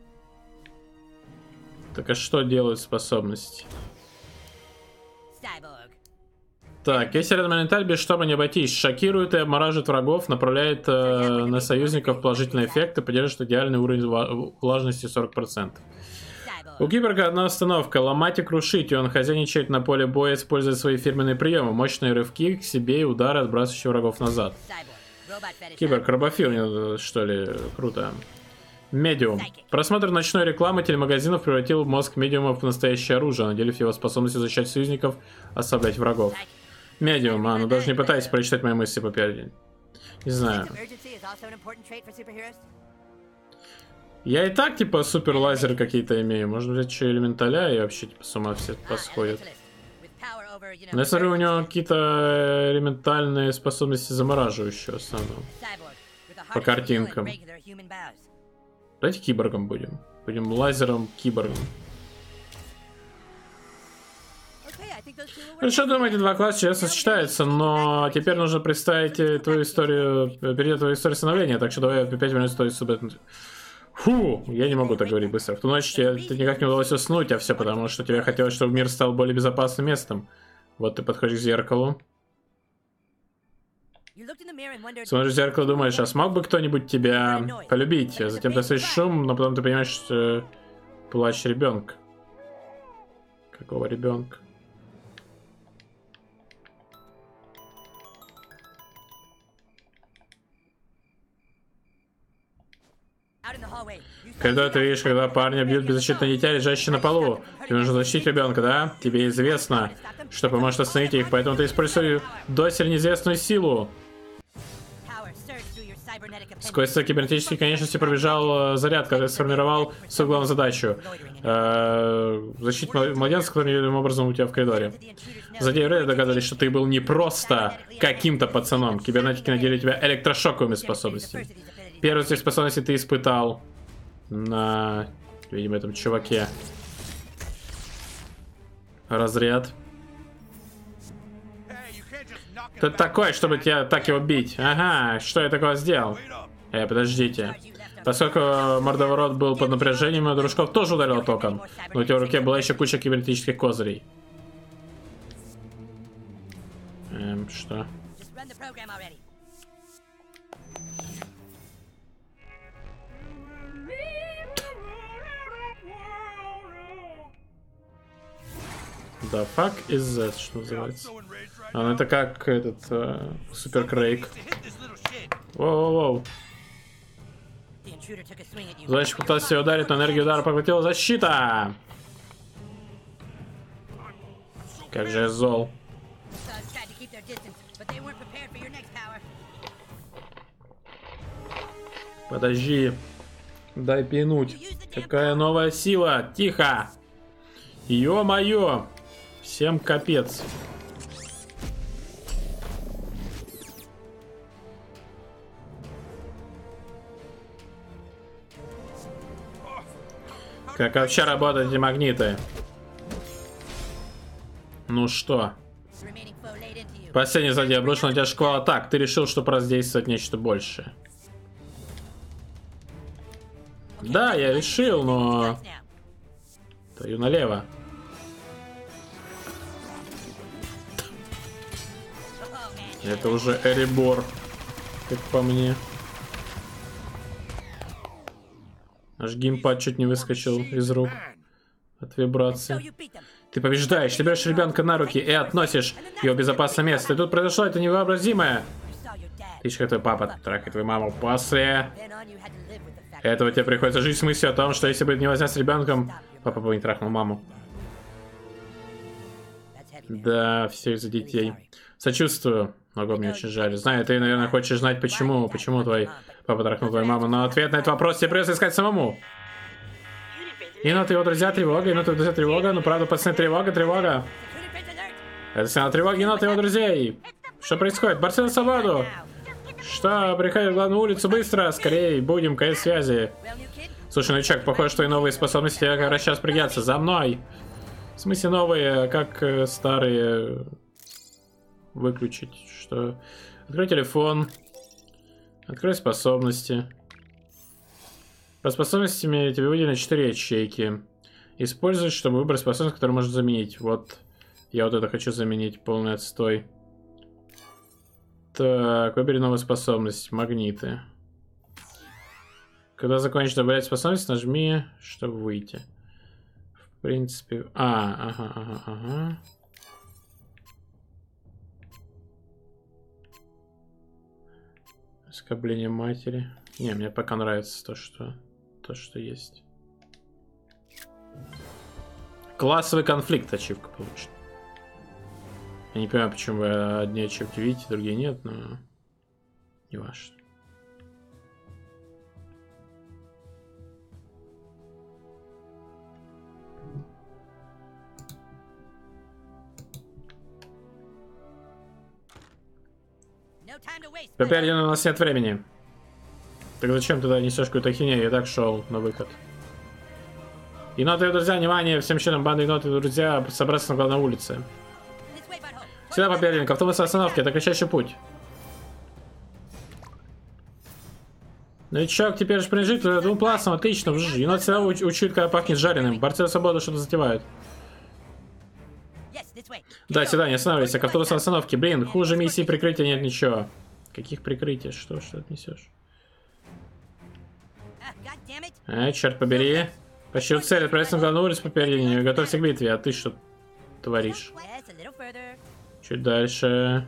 Так а что делают способности? Cyborg. Так, если рядом элементаль, без штаба не обойтись. Шокирует и обмораживает врагов, направляет э, на союзников положительные эффекты, поддерживает идеальный уровень ва- влажности сорок процентов. У Cyborg. киборга одна установка: ломать и крушить, и он хозяйничает на поле боя, используя свои фирменные приемы, мощные рывки к себе и удары, отбрасывающие врагов назад. Cyborg. Robot fetish. Киборг, робофил, э, что ли, круто. Медиум. Просмотр ночной рекламы телемагазинов превратил мозг медиума в настоящее оружие, наделив его способностью защищать союзников, ослаблять врагов. Медиум, а, ну даже не пытайся прочитать мои мысли попереди. Не знаю. Sense of urgency is also an important trait for superheroes. Я и так, типа, супер лазеры какие-то имею. Можно взять еще элементаля и вообще, типа, с ума все Ah, посходят. elementalist. With power over, you know, Но я смотрю, у него urgency. какие-то элементальные способности замораживающие в основном. Cyborg. With a По heart of steel and картинкам. regular human bows. Давайте киборгом будем. Будем лазером киборгом. Okay, I think those two will work. Хорошо, думаю, эти два класса честно сочетаются, но теперь нужно представить э, твою историю, перед твою историю становления, так что давай опять вернусь к той субъектной. Фу, я не могу так говорить быстро. В ту ночь тебе ты никак не удалось уснуть, а все потому, что тебе хотелось, чтобы мир стал более безопасным местом. Вот ты подходишь к зеркалу, You looked in the mirror and wondered, смотришь в зеркало и думаешь, а смог бы кто-нибудь тебя полюбить? А затем ты слышишь шум, но потом ты понимаешь, что плач ребенка. Какого ребенка? out in the hallway. You saw Когда ты видишь, когда парня бьют беззащитное дитя, лежащее на полу. Тебе нужно защитить ребенка, да? Тебе известно, что поможет остановить их, поэтому ты используешь доселе неизвестную силу. power surge through your cybernetic appendage. Сквозь кибернетические конечности пробежал э, заряд, который сформировал свою главную задачу. Э, защитить мла- младенца, который невидимым образом у тебя в коридоре. Злодеи Рейда догадались, что ты был не просто каким-то пацаном. Кибернетики наделили тебя электрошоковыми способностями. Первую из этих способностей ты испытал на, видимо, этом чуваке. Разряд. Hey, you can't just knock it Кто back. такой, чтобы тебя так его бить? Ага, что я такого сделал? Wait up. Э, подождите. Поскольку мордоворот был под напряжением, дружков тоже ударил током. Но у тебя в руке была еще куча кибернетических козырей. Эм, что? Just run the program already. The fuck is that, что называется? So enraged right А, ну это как этот э, Супер Крейг. to hit this little shit. Воу-воу-воу. The intruder took a swing at you. Зайчик пытался тебя ударить, но энергию удара поглотила защита. Как же я зол. Thugs tried to keep their distance, but they weren't prepared for your next power. Подожди. Дай пинуть. Какая новая сила. Тихо. Ё-моё. Всем капец. Как вообще работают эти магниты? Ну что? Remaining foe laid into you. Последний злодей обрушил на тебя шквал атак. Ты решил, что пора действовать нечто большее. Да, я решил, но... Now. Твою налево. Это уже Эребор, как по мне. Аж геймпад чуть не выскочил из рук от вибрации. Ты побеждаешь, ты берешь ребенка на руки и относишь его в безопасное место. И тут произошло это невообразимое. Ты еще как твой папа трахает твою маму. После этого тебе приходится жить с мыслью о том, что если бы не возня с ребенком, папа бы не трахнул маму. Да, все из-за детей. Сочувствую. Много мне очень жаль. Знаю, ты, наверное, хочешь знать, почему. Почему твой папа трахнул твою маму. Но ответ на этот вопрос тебе придется искать самому. Енот и его друзья, тревога. Енот и его друзья, тревога. Ну, правда, пацаны, тревога, тревога. Это сигнал тревоги Енот и его друзей. Что происходит? Борцы на свободу. Что? Приходи в главную улицу быстро. Скорее, будем, конец связи. Слушай, новичок, похоже, что и новые способности тебе как раз сейчас пригодятся. За мной. В смысле новые, как э, старые. Выключить. Что? Открой телефон. Открой способности. По способностями тебе выделено четыре ячейки. Используй, чтобы выбрать способность, которую можно заменить. Вот. Я вот это хочу заменить. Полный отстой. Так, выбери новую способность. Магниты. Когда закончишь добавлять способность, нажми, чтобы выйти. В принципе... А, ага, ага, ага. Оскорбление матери. Не, мне пока нравится то, что... То, что есть. Классовый конфликт ачивка получит. Я не понимаю, почему вы одни ачивки видите, другие нет, но... Не важно. Теперь у нас нет времени. Так зачем туда несешь какую-то хинею? Я так шел на выход. Еноты и друзья, внимание! Всем членам банды еноты и друзья собраться на главной улице. Сюда, Попередник, автобус остановки, это кратчайший путь. Новичок, теперь же принадлежит двум классам, отлично. Енот всегда уч учует, когда пахнет жареным. Борцы за свободу что-то затевают. Да, сюда, не останавливайся, к автобусу остановки. Блин, хуже миссии прикрытия нет ничего. Каких прикрытий? Что, что ты несешь? А, черт побери. Почти в цели, отправиться на главную улицу по передней. Готовься к битве, а ты что творишь? Чуть дальше.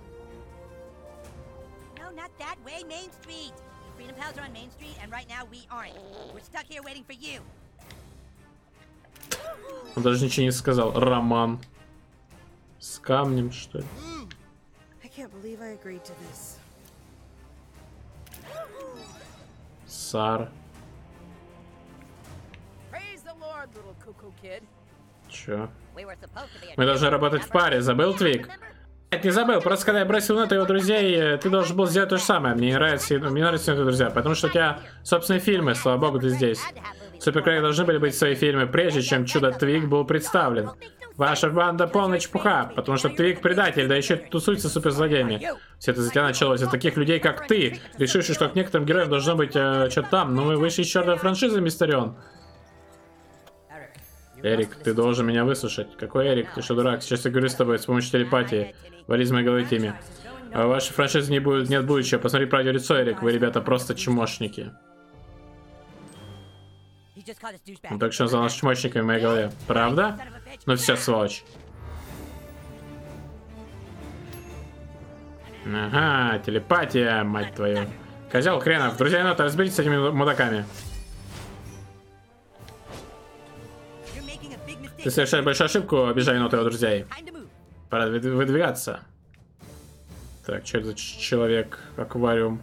Он даже ничего не сказал. Роман. С камнем, что ли? Сар. Чё? Мы должны работать в паре, забыл, Твик? Нет, не забыл, просто когда я бросил Нота и его друзей, ты должен был сделать то же самое. Мне не нравится, мне нравятся Нота и друзья, потому что у тебя собственные фильмы, слава богу, ты здесь. Суперкрейки должны были быть свои фильмы, прежде чем Чудо Твик был представлен. Ваша банда полная чепуха, потому что Твик предатель, да еще тусуется с суперзлодеями. Все это за тебя началось от таких людей, как ты, решивший, что к некоторым героям должно быть э, что-то там, но мы вышли из черной франшизы, Мистерион. Эрик, ты должен меня выслушать. Какой Эрик? Ты что, дурак? Сейчас я говорю с тобой с помощью телепатии. Вали из моей головы теме. А в вашей франшизе не будет, нет будущего. Посмотри правде лицо, Эрик. Вы, ребята, просто чмошники. Он так что назвал нас чмошниками в моей голове. Правда? Ну все, сволочь. Ага, телепатия, мать твою. Козел хренов. Друзья, Енота, разберитесь с этими мудаками. Ты совершаешь большую ошибку, обижая Енота и его друзей. Пора выдвигаться. Так, что это за человек? Аквариум.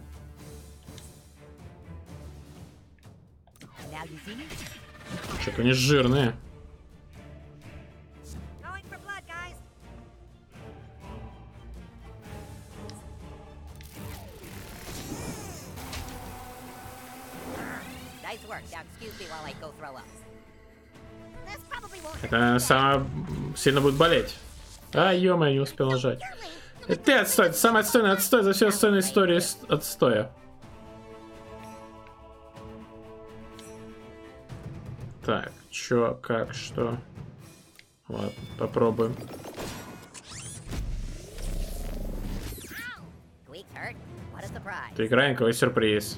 Что-то они жирные. Это самое сильно будет болеть. А, ё-моё, не успел нажать. Ты отстой, ты самый отстойный отстой за всю отстойную историю отстоя. Так, чё, как, что? Ладно, попробуем. Ты раненького сюрприз.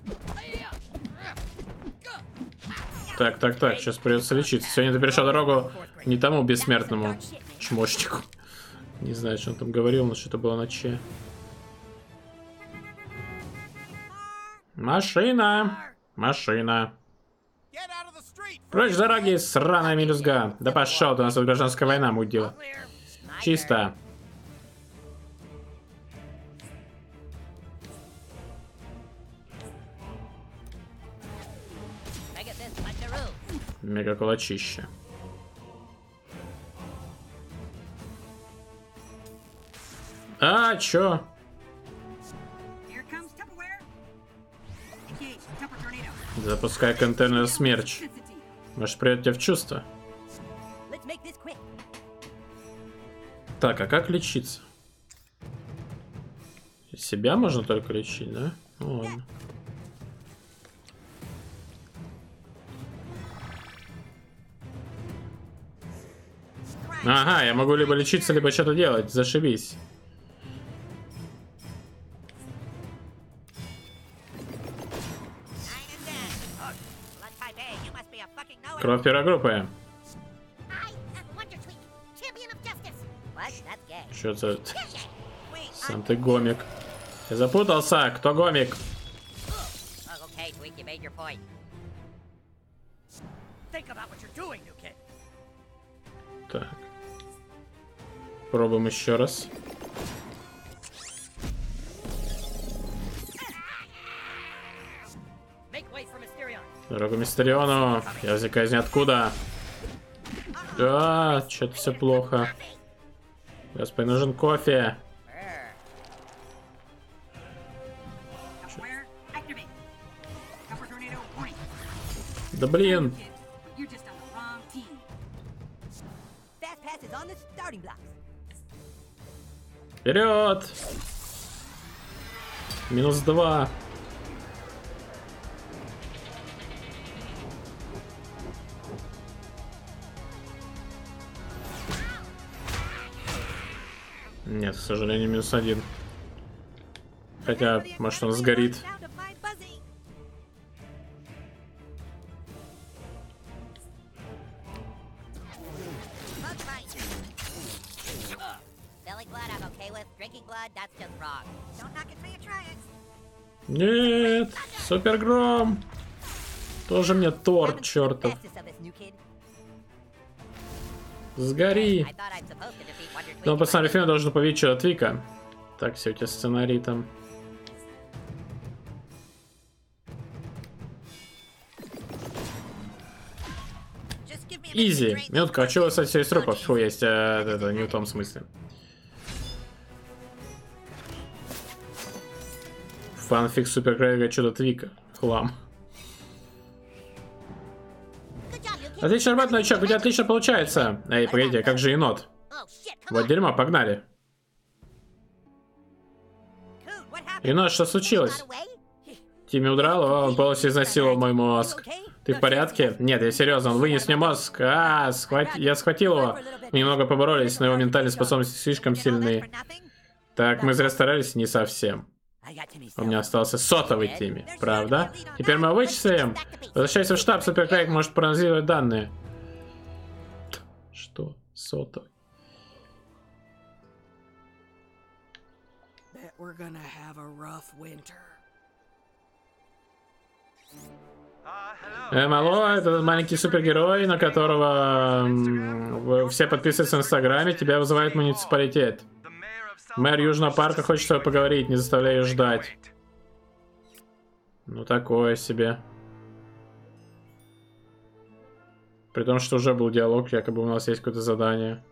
Так, так, так, сейчас придется лечиться. Сегодня ты перешел дорогу не тому бессмертному чмошнику. Не знаю, что он там говорил, но что-то было на че. Машина! Машина! Прочь с дороги, сраная мелюзга! Да пошел, ты, у нас тут гражданская война мудила. Чисто. Мега кулачище. А, чё? Запускай контейнер смерч. Может, придет тебя в чувство? Так, а как лечиться? Себя можно только лечить, да? Ну ладно. Ага, я могу либо лечиться, либо что-то делать. Зашибись. Кровь первой группы. Чё за... Сам ты гомик. Я запутался. Кто гомик? Так. Пробуем еще раз. Дорогу Мистериону. Я возникаю из ниоткуда. Да, что-то все плохо. Господи, нужен кофе. Да блин. Вперед! Минус два. Нет, к сожалению, минус один. Хотя, может, он сгорит. Нет, супергром. Тоже мне торт, чертов. Сгори. Ну, посмотри, фильм должен победить что-то Твика. Так, все, у тебя сценарий там. Изи. Минутка, а что у вас все из трупов? Фу, есть, а, это не в том смысле. Фанфик Суперкрейга чудо Твика. Хлам. Отлично работа, новичок, у тебя отлично получается. Эй, погоди, а как же енот? Вот дерьмо, погнали. Енот, что случилось? Тимми удрал, он полностью изнасиловал мой мозг. Ты в порядке? Нет, я серьезно, он вынес мне мозг. А, схват... я схватил его. Мы немного поборолись, но его ментальные способности слишком сильны. Так, мы зря старались, не совсем. У меня остался сотовый Тимми, правда? Теперь мы вычислим. Возвращайся в штаб, Суперкрейг может проанализировать данные. Что? Сотовый. Эм, алло, это маленький супергерой, на которого м, все подписываются в Инстаграме, тебя вызывает муниципалитет. Мэр Южного парка хочет с тобой поговорить, не заставляй ее ждать. Ну такое себе. При том, что уже был диалог, якобы у нас есть какое-то задание.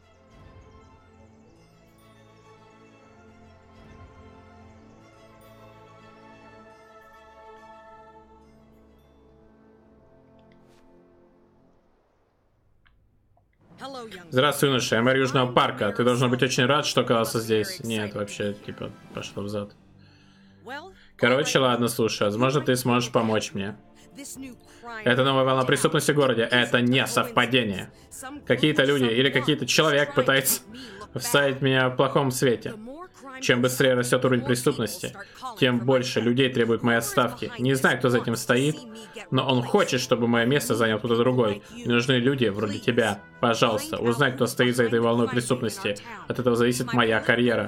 Здравствуй, юноша, я мэр Южного парка. Ты должен быть очень рад, что оказался здесь. Нет, вообще, типа, пошло взад. Короче, ладно, слушай, возможно, ты сможешь помочь мне. Это новая волна преступности в городе. Это не совпадение. Какие-то люди или какие-то человек пытаются вставить меня в плохом свете. Чем быстрее растет уровень преступности, тем больше людей требует моей отставки. Не знаю, кто за этим стоит, но он хочет, чтобы мое место занял кто-то другой. Мне нужны люди вроде тебя. Пожалуйста, узнай, кто стоит за этой волной преступности. От этого зависит моя карьера.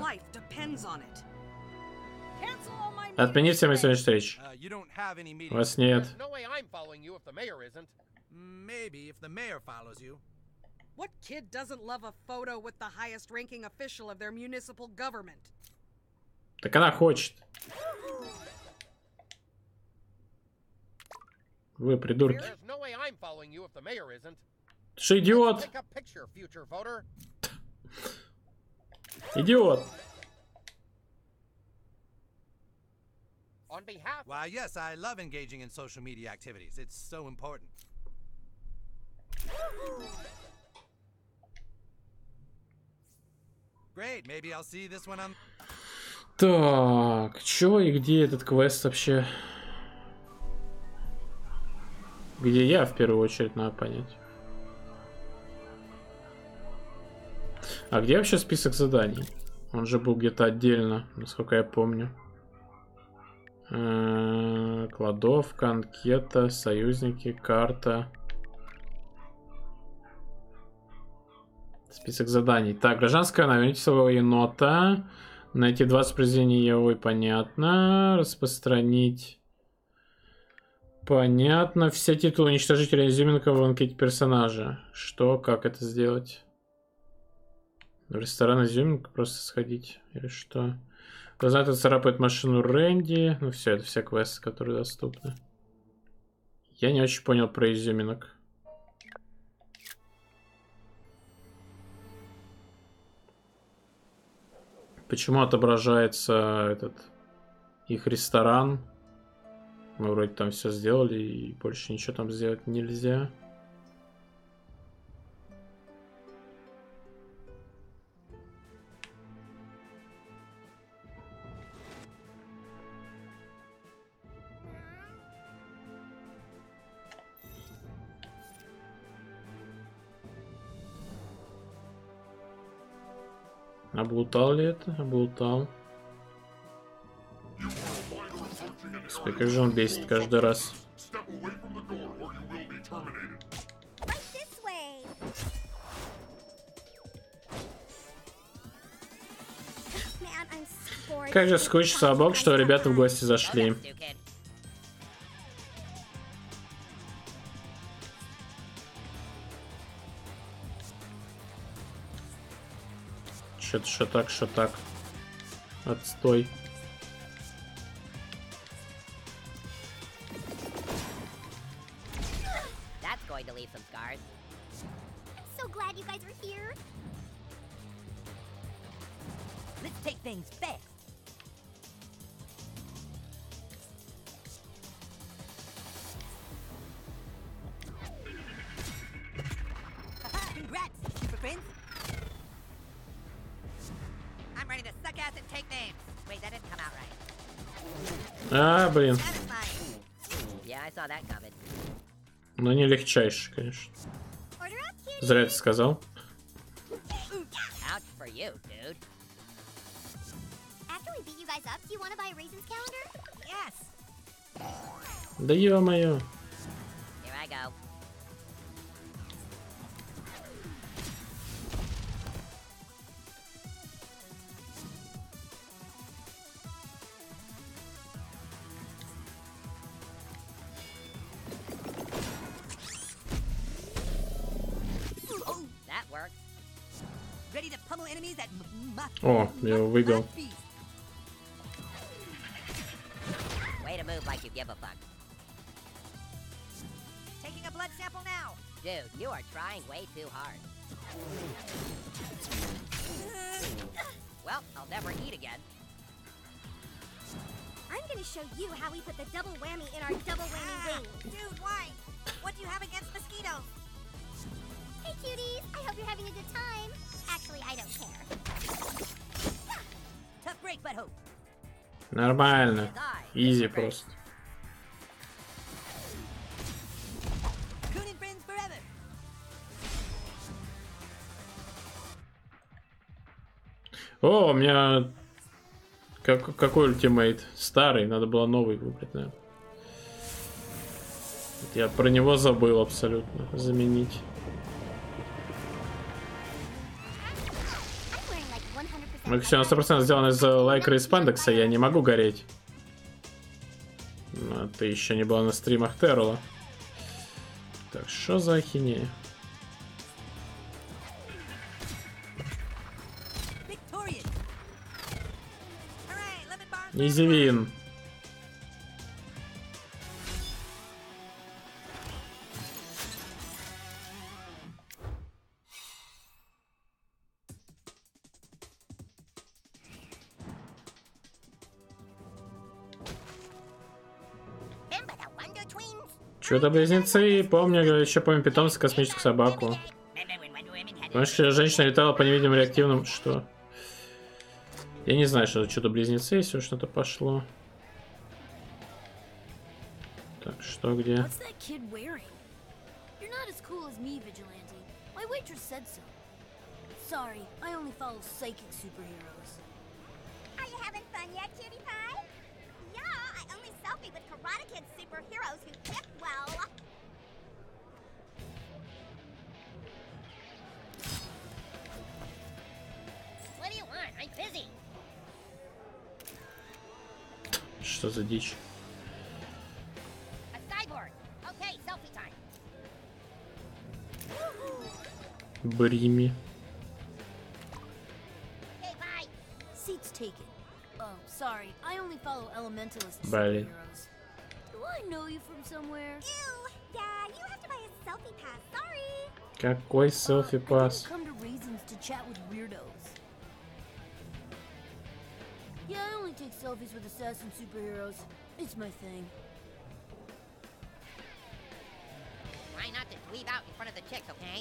Отмени все мои сегодняшние встречи. Uh, you don't have any У meetings. вас нет. No way I'm following you if the mayor isn't. Maybe if the mayor follows you. What kid doesn't love a photo with the highest ranking official of their municipal government? Так она хочет. Вы придурки. There's no way I'm following you if the mayor isn't. Ты что, идиот? Take a picture, future voter. Идиот. On behalf Why, yes, I love engaging in social media activities. It's so important. Great, maybe I'll see this one on... Так, чё и где этот квест вообще? Где я, в первую очередь, надо понять. А где вообще список заданий? Он же был где-то отдельно, насколько я помню. Э-э- кладовка, анкета, союзники, карта. Список заданий. Так, гражданская, наверните своего енота. Найти двадцать произведений Яой, понятно. Распространить. Понятно. Все титулы уничтожителя изюминка в анкете персонажа. Что? Как это сделать? В ресторан изюминка просто сходить? Или что? Познать царапает машину Рэнди. Ну все, это все квесты, которые доступны. Я не очень понял про изюминок. Почему отображается этот их ресторан? Мы вроде там все сделали, и больше ничего там сделать нельзя. Облутал ли это? Облутал. Господи, как же он бесит каждый раз. Right this way. Man, I'm so bored. Как же скучно, слава богу, что ребята в гости зашли. Что-то, что так, что так. Отстой. That's going to leave some scars. So glad you guys are here. Let's take things fast. Congrats, super friends. I'm ready to suck ass and take names. Wait, that didn't come out right. А, блин. Satisfying. Yeah, I saw that coming. Ну, не легчайший, конечно. Order up, cutie. Зря это сказал. Ouch for you, dude. After we beat you guys up, do you want to buy a raisins calendar? Yes. Да ё-моё. Here I go. That worked. Ready to pummel enemies at m- m- О, я его выиграл. feast. Way to move like you give a fuck. Taking a blood sample now. Dude, you are trying way too hard. Well, I'll never eat again. I'm gonna show you how we put the double whammy in our double whammy wing. Dude, why? What do you have against mosquitoes? Hey cuties, I hope you're having a good time. Actually, I don't care. Tough break, but hope. Нормально. Изи просто. Coon and friends forever. О, у меня Как, какой ультимейт? Старый, надо было новый выбрать, наверное. Я про него забыл абсолютно. Заменить. Мы все на сто процентов сделано из лайкра и спандекса, я не могу гореть. Но ты еще не была на стримах Террела. Так, что за ахинея? Изивин. Что-то близнецы, помню, еще помню питомца, космическую собаку. Помнишь, женщина летала по невидимым реактивным... Что? Я не знаю, что это что-то близнецы, если что-то пошло. Так, что где? Что за дичь? Брими. Блин. Какой селфи пас? Yeah, I only take selfies with assassin superheroes. It's my thing. Try not to dweeb out in front of the chicks, okay?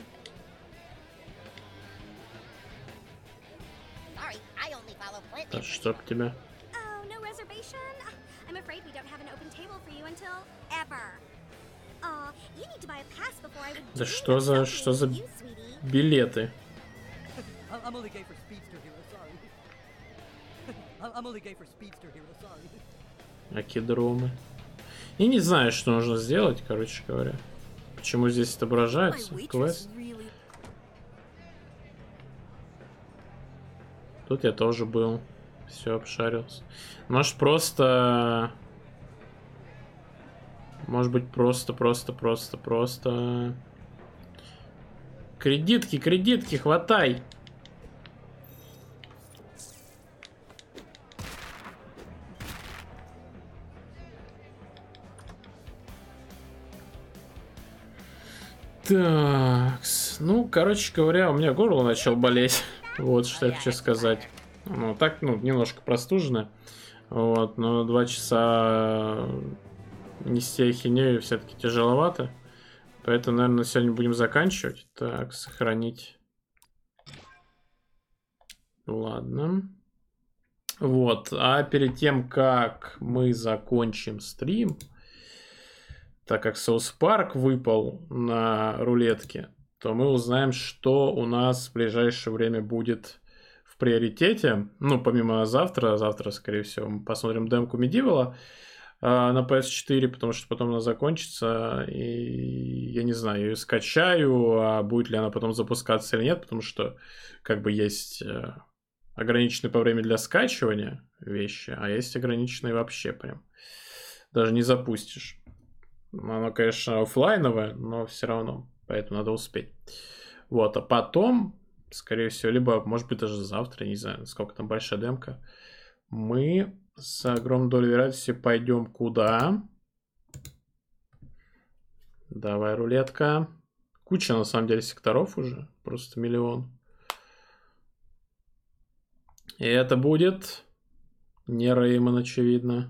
Sorry, I only follow Flint. Да чтоб тебя. Oh, no reservation? I'm afraid we don't have an open table for you until ever. Oh, you need to buy a pass before I would. Да что за что за билеты? I'm only gay for Speedster Hero, sorry. I'm only gay for Speedster Hero, sorry. Акидромы. Я не знаю, что нужно сделать, короче говоря. Почему здесь отображается квест? Тут я тоже был. Все обшарился. Может просто... Может быть просто, просто, просто, просто... Кредитки, кредитки, хватай! Так, ну, короче говоря, у меня горло начало болеть. Вот, что я хочу сказать. Ну, так, ну, немножко простужено. Вот, но два часа нести ахинею все-таки тяжеловато. Поэтому, наверное, на сегодня будем заканчивать. Так, сохранить. Ладно. Вот, а перед тем, как мы закончим стрим... Так как Соус Парк выпал на рулетке, то мы узнаем, что у нас в ближайшее время будет в приоритете. Ну, помимо завтра, завтра, скорее всего, мы посмотрим демку Medieval э, на пи эс четыре, потому что потом она закончится, и я не знаю, я ее скачаю, а будет ли она потом запускаться или нет, потому что как бы есть э, ограниченные по времени для скачивания вещи, а есть ограниченные вообще прям. Даже не запустишь. Оно, конечно, оффлайновое, но все равно. Поэтому надо успеть. Вот, а потом, скорее всего, либо, может быть, даже завтра, не знаю, сколько там большая демка, мы с огромной долей вероятности пойдем куда? Давай, рулетка. Куча, на самом деле, секторов уже. Просто миллион. И это будет не Реймон, очевидно.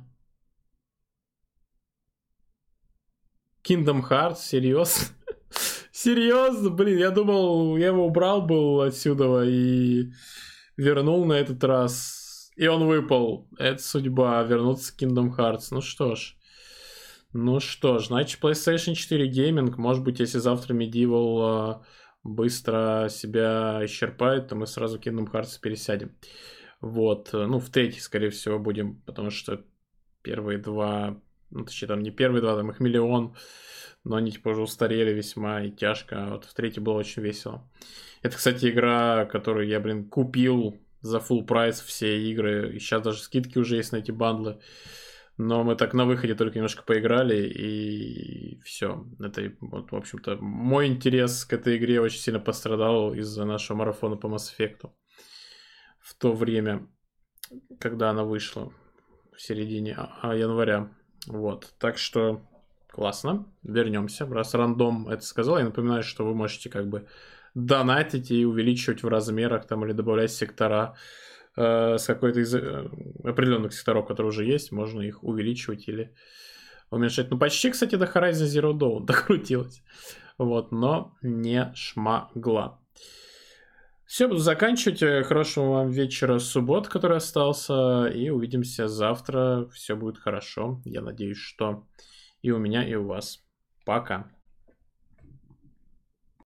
Kingdom Hearts, серьезно? Серьезно, блин, я думал, я его убрал был отсюда и вернул на этот раз. И он выпал. Это судьба, вернуться к Kingdom Hearts. Ну что ж. Ну что ж, значит, PlayStation четыре Gaming, может быть, если завтра Medieval быстро себя исчерпает, то мы сразу в Kingdom Hearts пересядем. Вот, ну, в третьей, скорее всего, будем, потому что первые два, ну, точнее, там не первые два, там их миллион, но они, типа, уже устарели весьма и тяжко, а вот в третьей было очень весело. Это, кстати, игра, которую я, блин, купил за full прайс все игры, и сейчас даже скидки уже есть на эти бандлы. Но мы так на выходе только немножко поиграли, и все. Это, вот, в общем-то, мой интерес к этой игре очень сильно пострадал из-за нашего марафона по Mass Effect в то время, когда она вышла, в середине января. Вот, так что классно. Вернемся. Раз рандом это сказал, я напоминаю, что вы можете как бы донатить и увеличивать в размерах там или добавлять сектора. С какой-то из определенных секторов, которые уже есть, можно их увеличивать или уменьшать. Ну, почти, кстати, до Horizon Zero Dawn докрутилось. Вот, но не шмагла. Все, буду заканчивать. Хорошего вам вечера, суббот, который остался. И увидимся завтра. Все будет хорошо. Я надеюсь, что и у меня, и у вас. Пока.